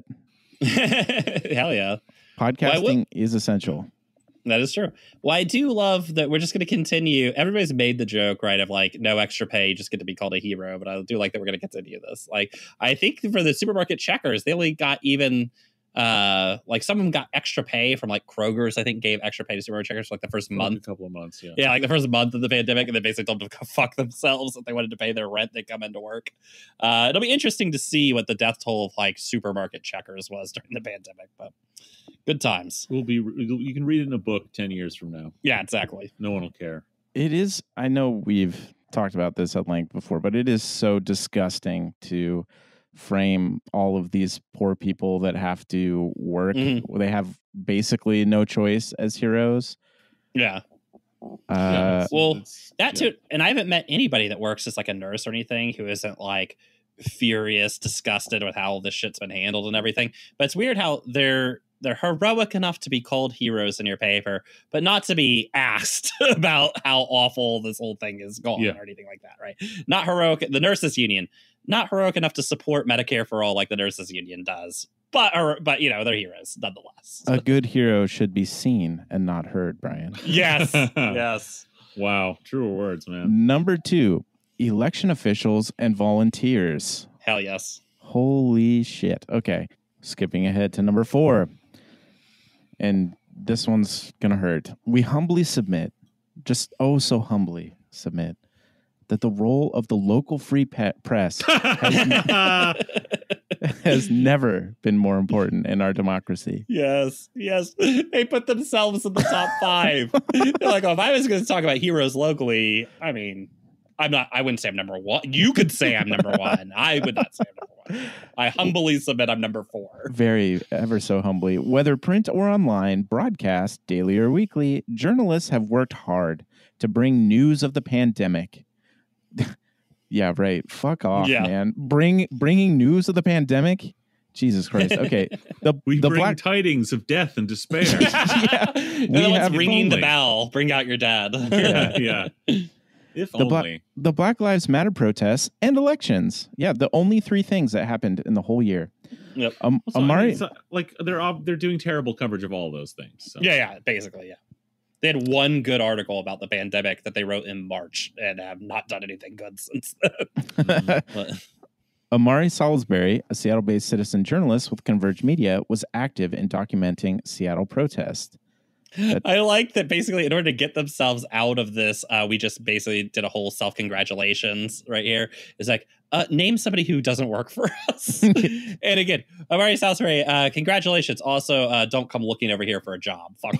Hell yeah. Podcasting well, is essential. That is true. Well, I do love that we're just going to continue. Everybody's made the joke, right, of like no extra pay, just get to be called a hero. But I do like that we're going to continue this. Like, I think for the supermarket checkers, they only got even uh like some of them got extra pay from like Kroger's. I think gave extra pay to supermarket checkers for like the first Like month, a couple of months. Yeah, yeah, like the first month of the pandemic, and they basically told them to go fuck themselves if they wanted to pay their rent. They come into work. Uh, it'll be interesting to see what the death toll of like supermarket checkers was during the pandemic, but. Good times. We'll be. You can read it in a book ten years from now. Yeah, exactly. No one will care. It is. I know we've talked about this at length before, but it is so disgusting to frame all of these poor people that have to work. Mm-hmm. They have basically no choice as heroes. Yeah. Uh, Yeah, it's- well, it's- that yeah. too. And I haven't met anybody that works as like a nurse or anything who isn't like furious, disgusted with how this shit's been handled and everything. But it's weird how they're they're heroic enough to be called heroes in your paper, but not to be asked about how awful this whole thing is going Yeah. or anything like that, right? Not heroic. The nurses union, not heroic enough to support Medicare for all like the nurses union does, but or, but you know they're heroes nonetheless. a good hero should be seen and not heard, Brian. Yes, yes. Wow, truer words, man. Number two, election officials and volunteers. Hell yes. Holy shit. Okay. Skipping ahead to number four. And this one's going to hurt. We humbly submit, just oh so humbly submit, that the role of the local free pe- press has, has never been more important in our democracy. Yes, yes. They put themselves in the top five. They're like, oh, if I was going to talk about heroes locally, I mean, I'm not, I wouldn't say I'm number one. You could say I'm number one. I would not say I'm number one. I humbly submit I'm number four. Very, ever so humbly. Whether print or online, broadcast, daily or weekly, journalists have worked hard to bring news of the pandemic. Yeah, right. Fuck off, Yeah. man. Bring Bringing news of the pandemic? Jesus Christ. Okay. The, We the bring black tidings of death and despair. yeah. we We have- ringing the only. bell. Bring out your dad. yeah, yeah. If The Bla- only. the Black Lives Matter protests and elections. Yeah, the only three things that happened in the whole year. Yep. Um, Also, I mean, Amari, it's not- like they're all, they're doing terrible coverage of all those things. So. Yeah, yeah, basically, yeah. They had one good article about the pandemic that they wrote in March and have not done anything good since then. But- Amari Salisbury, a Seattle-based citizen journalist with Converge Media, was active in documenting Seattle protests. I like that basically in order to get themselves out of this, uh, we just basically did a whole self-congratulations right here. It's like, uh, name somebody who doesn't work for us. And again, Amari Salisbury, uh, congratulations. Also, uh, don't come looking over here for a job. Fuck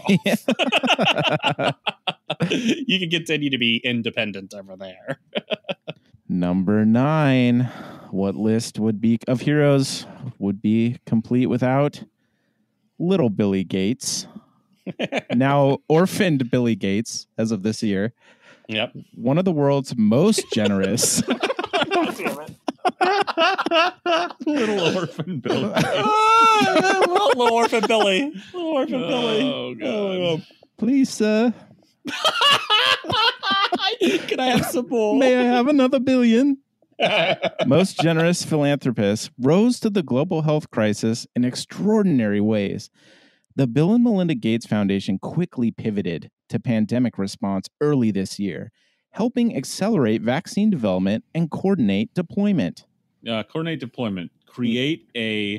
off. You can continue to be independent over there. Number nine. What list would be of heroes would be complete without little Billy Gates? Now orphaned Billy Gates as of this year. Yep. One of the world's most generous. Little orphan Bill. Little orphan Billy. Little orphan Billy. Oh, God. Oh, Please, sir, can I have some more? may I have another billion? Most generous philanthropists rose to the global health crisis in extraordinary ways. The Bill and Melinda Gates Foundation quickly pivoted to pandemic response early this year, helping accelerate vaccine development and coordinate deployment. Uh, coordinate deployment. create a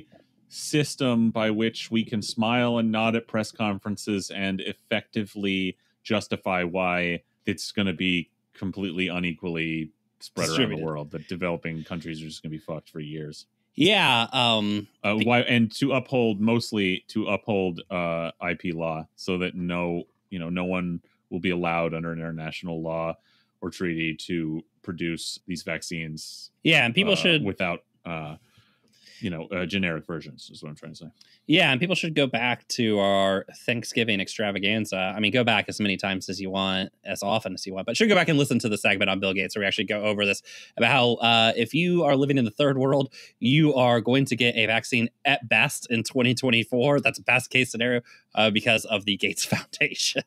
system by which we can smile and nod at press conferences and effectively justify why it's going to be completely unequally spread around the world, that developing countries are just going to be fucked for years. Yeah. Um, uh, why, and to uphold, mostly to uphold uh, I P law, so that no, you know, no one will be allowed under an international law or treaty to produce these vaccines. Yeah, and people uh, should without, uh, you know, uh, generic versions is what I'm trying to say. Yeah, and people should go back to our Thanksgiving extravaganza. I mean, go back as many times as you want, as often as you want, but should go back and listen to the segment on Bill Gates where we actually go over this, about how uh, if you are living in the third world, you are going to get a vaccine at best in twenty twenty-four. That's a best case scenario uh, because of the Gates Foundation.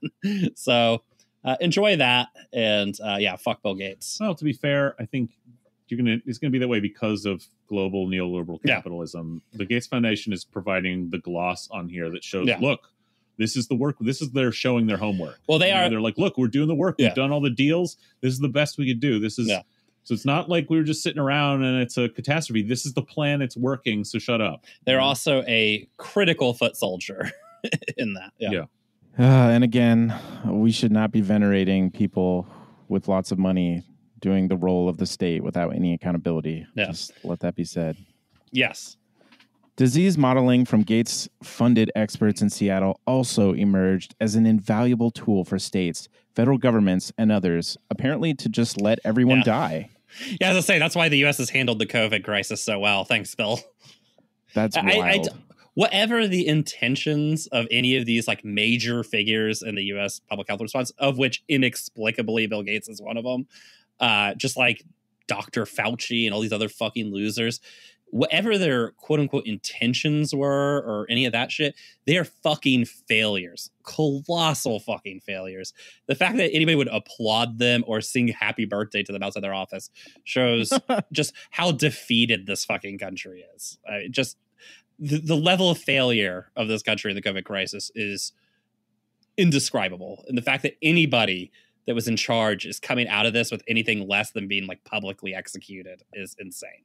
So uh, enjoy that. And uh, yeah, fuck Bill Gates. Well, to be fair, I think you're gonna it's gonna be that way because of global neoliberal capitalism. Yeah. The Gates Foundation is providing the gloss on here that shows, yeah. look, this is the work. This is they're showing their homework. Well, they you are. Know, they're like, look, we're doing the work. Yeah. We've done all the deals. This is the best we could do. This is yeah. so. It's not like we were just sitting around and it's a catastrophe. This is the plan. It's working. So shut up. They're yeah. also a critical foot soldier in that. Yeah. yeah. Uh, and again, we should not be venerating people with lots of money doing the role of the state without any accountability. Yeah. Just let that be said. Yes. Disease modeling from Gates-funded experts in Seattle also emerged as an invaluable tool for states, federal governments, and others, apparently to just let everyone yeah. die. Yeah, as I say, that's why the U S has handled the COVID crisis so well. Thanks, Bill. That's I, wild. I, whatever the intentions of any of these like major figures in the U S public health response, of which inexplicably Bill Gates is one of them, uh, just like Doctor Fauci and all these other fucking losers, whatever their quote unquote intentions were or any of that shit, they are fucking failures. Colossal fucking failures. The fact that anybody would applaud them or sing happy birthday to them outside their office shows just how defeated this fucking country is. Uh, just the, the level of failure of this country in the COVID crisis is indescribable. And the fact that anybody that was in charge is coming out of this with anything less than being like publicly executed is insane.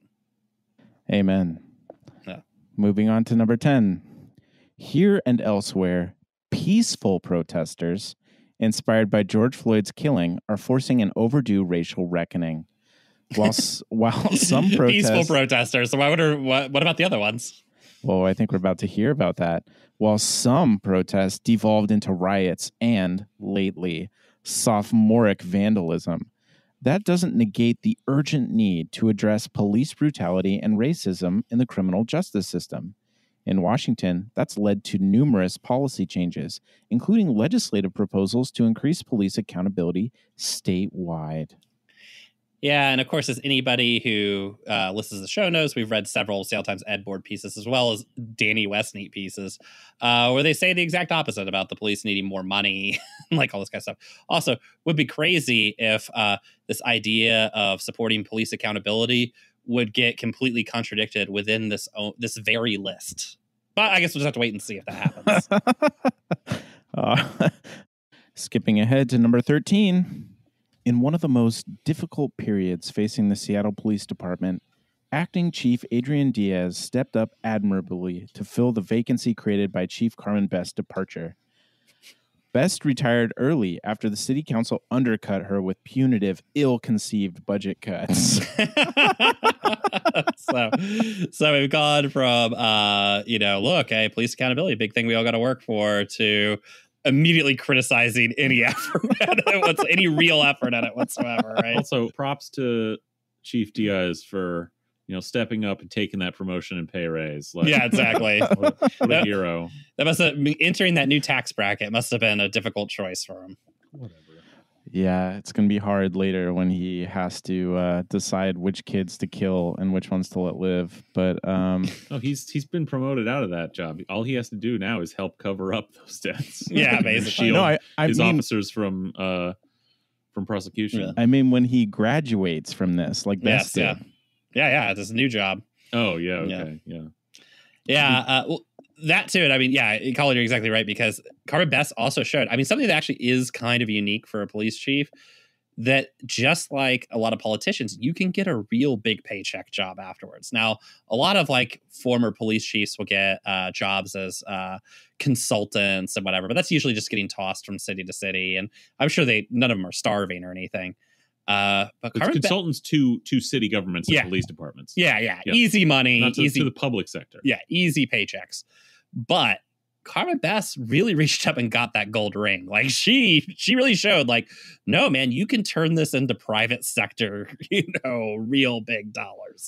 Amen. Yeah. Moving on to number ten. Here and elsewhere, peaceful protesters, inspired by George Floyd's killing, are forcing an overdue racial reckoning. While while some protests, peaceful protesters. So why would what, what about the other ones? Well, I think we're about to hear about that. While some protests devolved into riots and, lately, sophomoric vandalism, that doesn't negate the urgent need to address police brutality and racism in the criminal justice system. In Washington, that's led to numerous policy changes, including legislative proposals to increase police accountability statewide. Yeah, and of course, as anybody who uh, listens to the show knows, we've read several Seattle Times Ed Board pieces, as well as Danny Westneat pieces, uh, where they say the exact opposite about the police needing more money, like all this kind of stuff. Also, would be crazy if uh, this idea of supporting police accountability would get completely contradicted within this own, this very list. But I guess we'll just have to wait and see if that happens. uh, skipping ahead to number thirteen. In one of the most difficult periods facing the Seattle Police Department, Acting Chief Adrian Diaz stepped up admirably to fill the vacancy created by Chief Carmen Best's departure. Best retired early after the city council undercut her with punitive, ill-conceived budget cuts. so, so we've gone from, uh, you know, look, hey, police accountability, big thing we all got to work for, to immediately criticizing any effort at it, what's any real effort at it whatsoever, right? Also, props to Chief Diaz for, you know, stepping up and taking that promotion and pay raise. Like, yeah, exactly. What a, what a that, hero. That must have entering that new tax bracket must have been a difficult choice for him. Whatever. Yeah, it's going to be hard later when he has to uh, decide which kids to kill and which ones to let live. But um, oh, he's he's been promoted out of that job. All he has to do now is help cover up those deaths. Yeah, basically. No, I, I his mean, officers from uh, from prosecution. Yeah. I mean, when he graduates from this, like yes, Best yeah, did. yeah, yeah, it's a new job. Oh yeah, okay, yeah, yeah. yeah uh, well, that too. I mean, yeah, Colin, you're exactly right, because Carmen Best also showed, I mean, something that actually is kind of unique for a police chief. that just like a lot of politicians, you can get a real big paycheck job afterwards. Now, a lot of like former police chiefs will get uh, jobs as uh, consultants and whatever, but that's usually just getting tossed from city to city. And I'm sure they none of them are starving or anything. Uh, but it's consultants Be- to to city governments and yeah. police departments. Yeah, yeah, yeah. Easy money. Not to, easy to the public sector. Yeah, easy paychecks. But Carmen Best really reached up and got that gold ring. Like she, she really showed like, no, man, you can turn this into private sector, you know, real big dollars.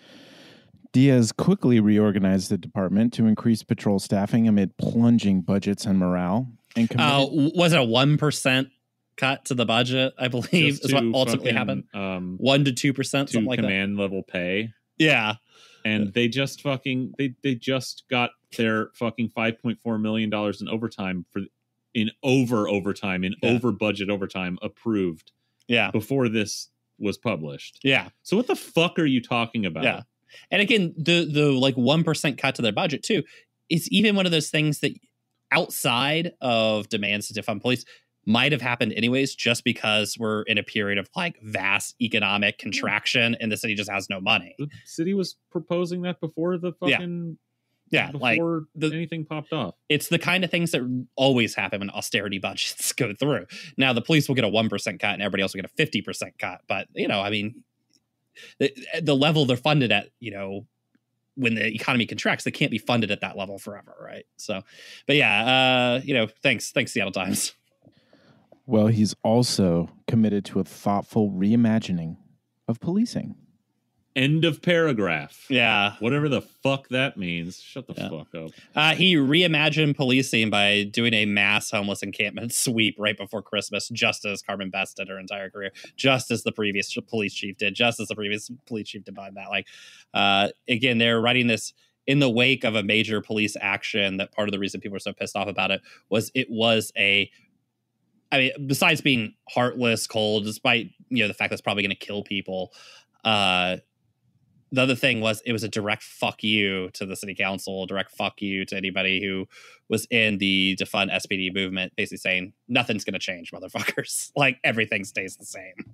Diaz quickly reorganized the department to increase patrol staffing amid plunging budgets and morale. And uh, was it a one percent cut to the budget? I believe is what ultimately fucking, happened. Um, one to two percent, something like that. Command level pay. Yeah. And they just fucking they they just got their fucking five point four million dollars in overtime for in over overtime in yeah. over budget overtime approved. Yeah. Before this was published. Yeah. So what the fuck are you talking about? Yeah. And again, the the like one percent cut to their budget too is even one of those things that outside of demands to defund police might have happened anyways, just because we're in a period of like vast economic contraction and the city just has no money. The city was proposing that before the fucking yeah, yeah before like the, anything popped off. It's the kind of things that always happen when austerity budgets go through. Now the police will get a one percent cut and everybody else will get a fifty percent cut. But you know, I mean, the, the level they're funded at, you know, when the economy contracts, they can't be funded at that level forever, right? So, but yeah, uh, you know, thanks, thanks Seattle Times. Well, he's also committed to a thoughtful reimagining of policing. End of paragraph. Yeah. Whatever the fuck that means. Shut the yeah. fuck up. Uh, he reimagined policing by doing a mass homeless encampment sweep right before Christmas, just as Carmen Best did her entire career, just as the previous police chief did, just as the previous police chief did that. Like, uh, again, they're writing this in the wake of a major police action that part of the reason people were so pissed off about it was it was a I mean, besides being heartless, cold, despite, you know, the fact that's probably going to kill people, uh, the other thing was it was a direct fuck you to the city council, direct fuck you to anybody who was in the defund S P D movement, basically saying nothing's going to change, motherfuckers. Like everything stays the same.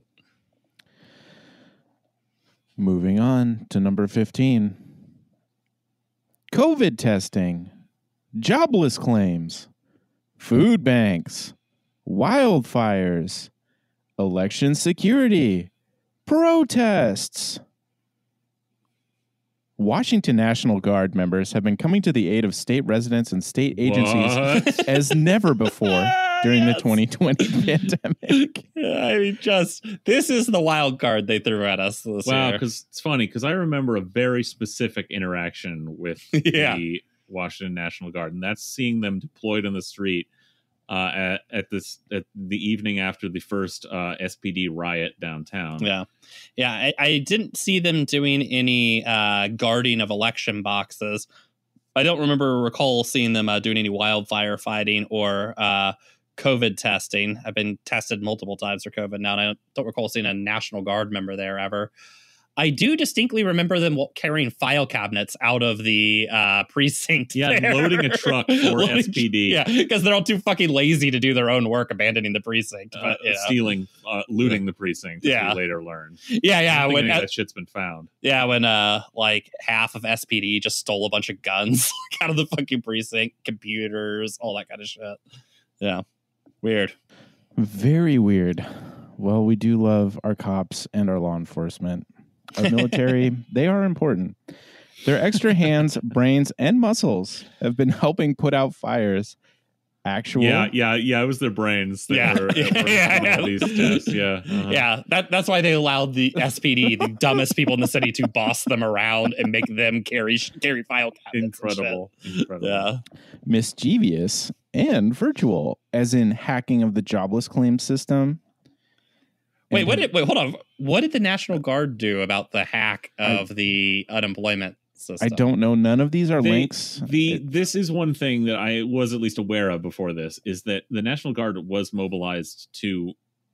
Moving on to number fifteen. COVID testing, jobless claims, food banks, wildfires, election security, protests. Washington National Guard members have been coming to the aid of state residents and state agencies what? as never before during yes. the twenty twenty pandemic. I mean, just this is the wild card they threw at us this wow, year. because it's funny because I remember a very specific interaction with yeah. the Washington National Guard, and that's seeing them deployed on the street uh, at, at this at the evening after the first uh, S P D riot downtown. Yeah, yeah. I, I didn't see them doing any uh, guarding of election boxes. I don't remember recall seeing them uh, doing any wildfire fighting or uh, COVID testing. I've been tested multiple times for COVID now, and I don't, don't recall seeing a National Guard member there ever. I do distinctly remember them carrying file cabinets out of the uh, precinct. Yeah, there. loading a truck for loading, S P D. Yeah, because they're all too fucking lazy to do their own work, abandoning the precinct. But, uh, you know. Stealing, uh, looting the precinct, yeah. as we later learned. Yeah, yeah. When uh, that shit's been found. Yeah, when uh, like half of S P D just stole a bunch of guns out of the fucking precinct, computers, all that kind of shit. Yeah, weird. Very weird. Well, we do love our cops and our law enforcement. Our military, they are important. Their extra hands, brains, and muscles have been helping put out fires. Actual, yeah, yeah, yeah. It was their brains. That yeah, were, yeah, were yeah, yeah. These tests. Yeah, uh-huh. yeah. That that's why they allowed the S P D, the dumbest people in the city, to boss them around and make them carry carry file cabinets. Incredible, incredible. Yeah, mischievous and virtual, as in hacking of the jobless claim system. Wait, what did wait? Hold on. What did the National Guard do about the hack of I, the unemployment system? I don't know. None of these are they, links. The it, this is one thing that I was at least aware of before this is that the National Guard was mobilized to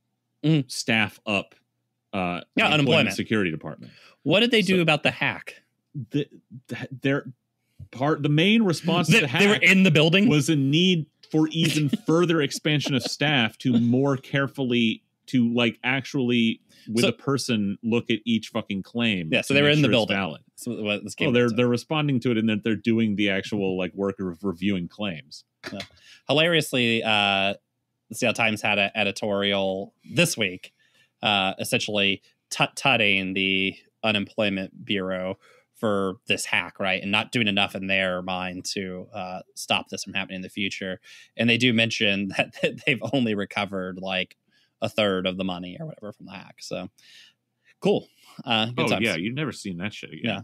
mm. staff up. Uh, yeah, the unemployment security department. What did they do so, about the hack? The, the, their part, the main response the, to the hack they were in the building was a need for even further expansion of staff to more carefully to like actually with So- a person look at each fucking claim. Yeah, so to they were make in the sure it's building. valid. So what this Oh, came they're into. they're responding to it, and that they're doing the actual like work of reviewing claims. Yeah. Hilariously, uh, the Seattle Times had an editorial this week, uh, essentially tut-tutting the unemployment bureau for this hack, right, and not doing enough in their mind to uh, stop this from happening in the future. And they do mention that, that they've only recovered like a third of the money or whatever from the hack. So cool. Uh, good Oh times. yeah, you've never seen that shit again. Yeah.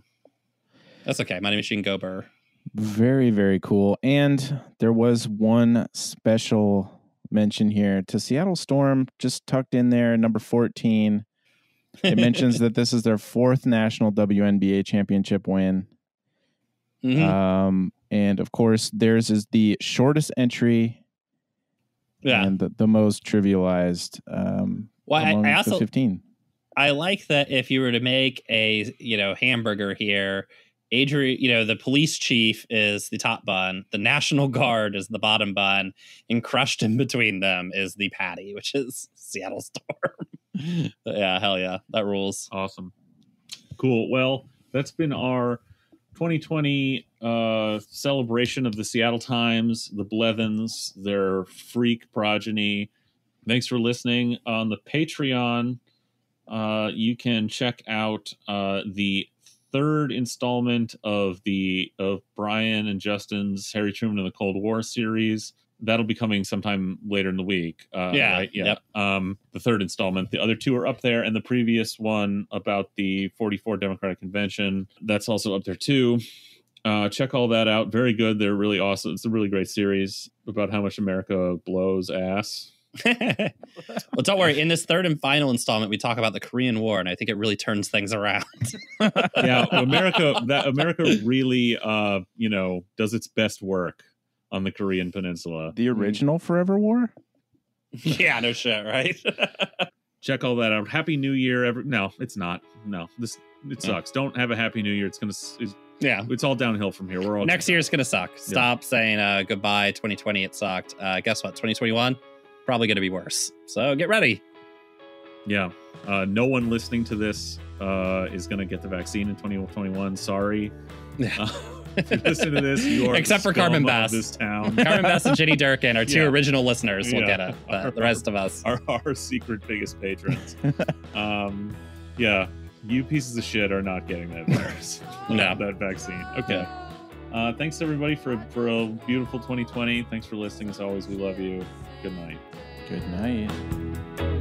That's okay. Money Machine Go Burr. Very, very cool. And there was one special mention here to Seattle Storm, just tucked in there, number fourteen. It mentions that this is their fourth national W N B A championship win. Mm-hmm. Um, and of course, theirs is the shortest entry Yeah. and the, the most trivialized um, Well, I, among I the also fifteen. I like that if you were to make a you know hamburger here, Adrian, you know the police chief is the top bun, the National Guard is the bottom bun, and crushed in between them is the patty, which is Seattle Storm. Yeah, hell yeah, that rules. Awesome. Cool. Well, that's been our twenty twenty uh, celebration of the Seattle Times, the Blethens, their freak progeny. Thanks for listening. On the Patreon, uh, you can check out uh, the third installment of the of Brian and Justin's Harry Truman and the Cold War series. That'll be coming sometime later in the week. Uh, Yeah, right? Yeah. yep. Um, the third installment. The other two are up there, and the previous one about the forty-four Democratic Convention, that's also up there too. Uh, check all that out. Very good. They're really awesome. It's a really great series about how much America blows ass. Well, don't worry. In this third and final installment, we talk about the Korean War, and I think it really turns things around. Yeah, America. That America really, uh, you know, does its best work on the Korean Peninsula. The original Forever War? Yeah, no shit, right? Check all that out. Happy New Year! Every no, it's not. No, this it Yeah. sucks. Don't have a Happy New Year. It's gonna. It's, Yeah. it's all downhill from here. We're all Next year's gonna suck. Stop saying uh, goodbye. twenty twenty, it sucked. Uh, guess what? twenty twenty-one, probably gonna be worse. So get ready. Yeah. Uh, no one listening to this uh, is gonna get the vaccine in twenty twenty-one. Sorry. Yeah. Uh, if you listen to this, you are Except the for Carmen scum of Bass. This town. Carmen Best and Jenny Durkin, our two Yeah. original listeners, will Yeah. get it. But the rest of us. Our, our secret biggest patrons. um, yeah, you pieces of shit are not getting that virus. No. That vaccine. Okay. Uh, thanks everybody for for a beautiful twenty twenty. Thanks for listening. As always, we love you. Good night. Good night.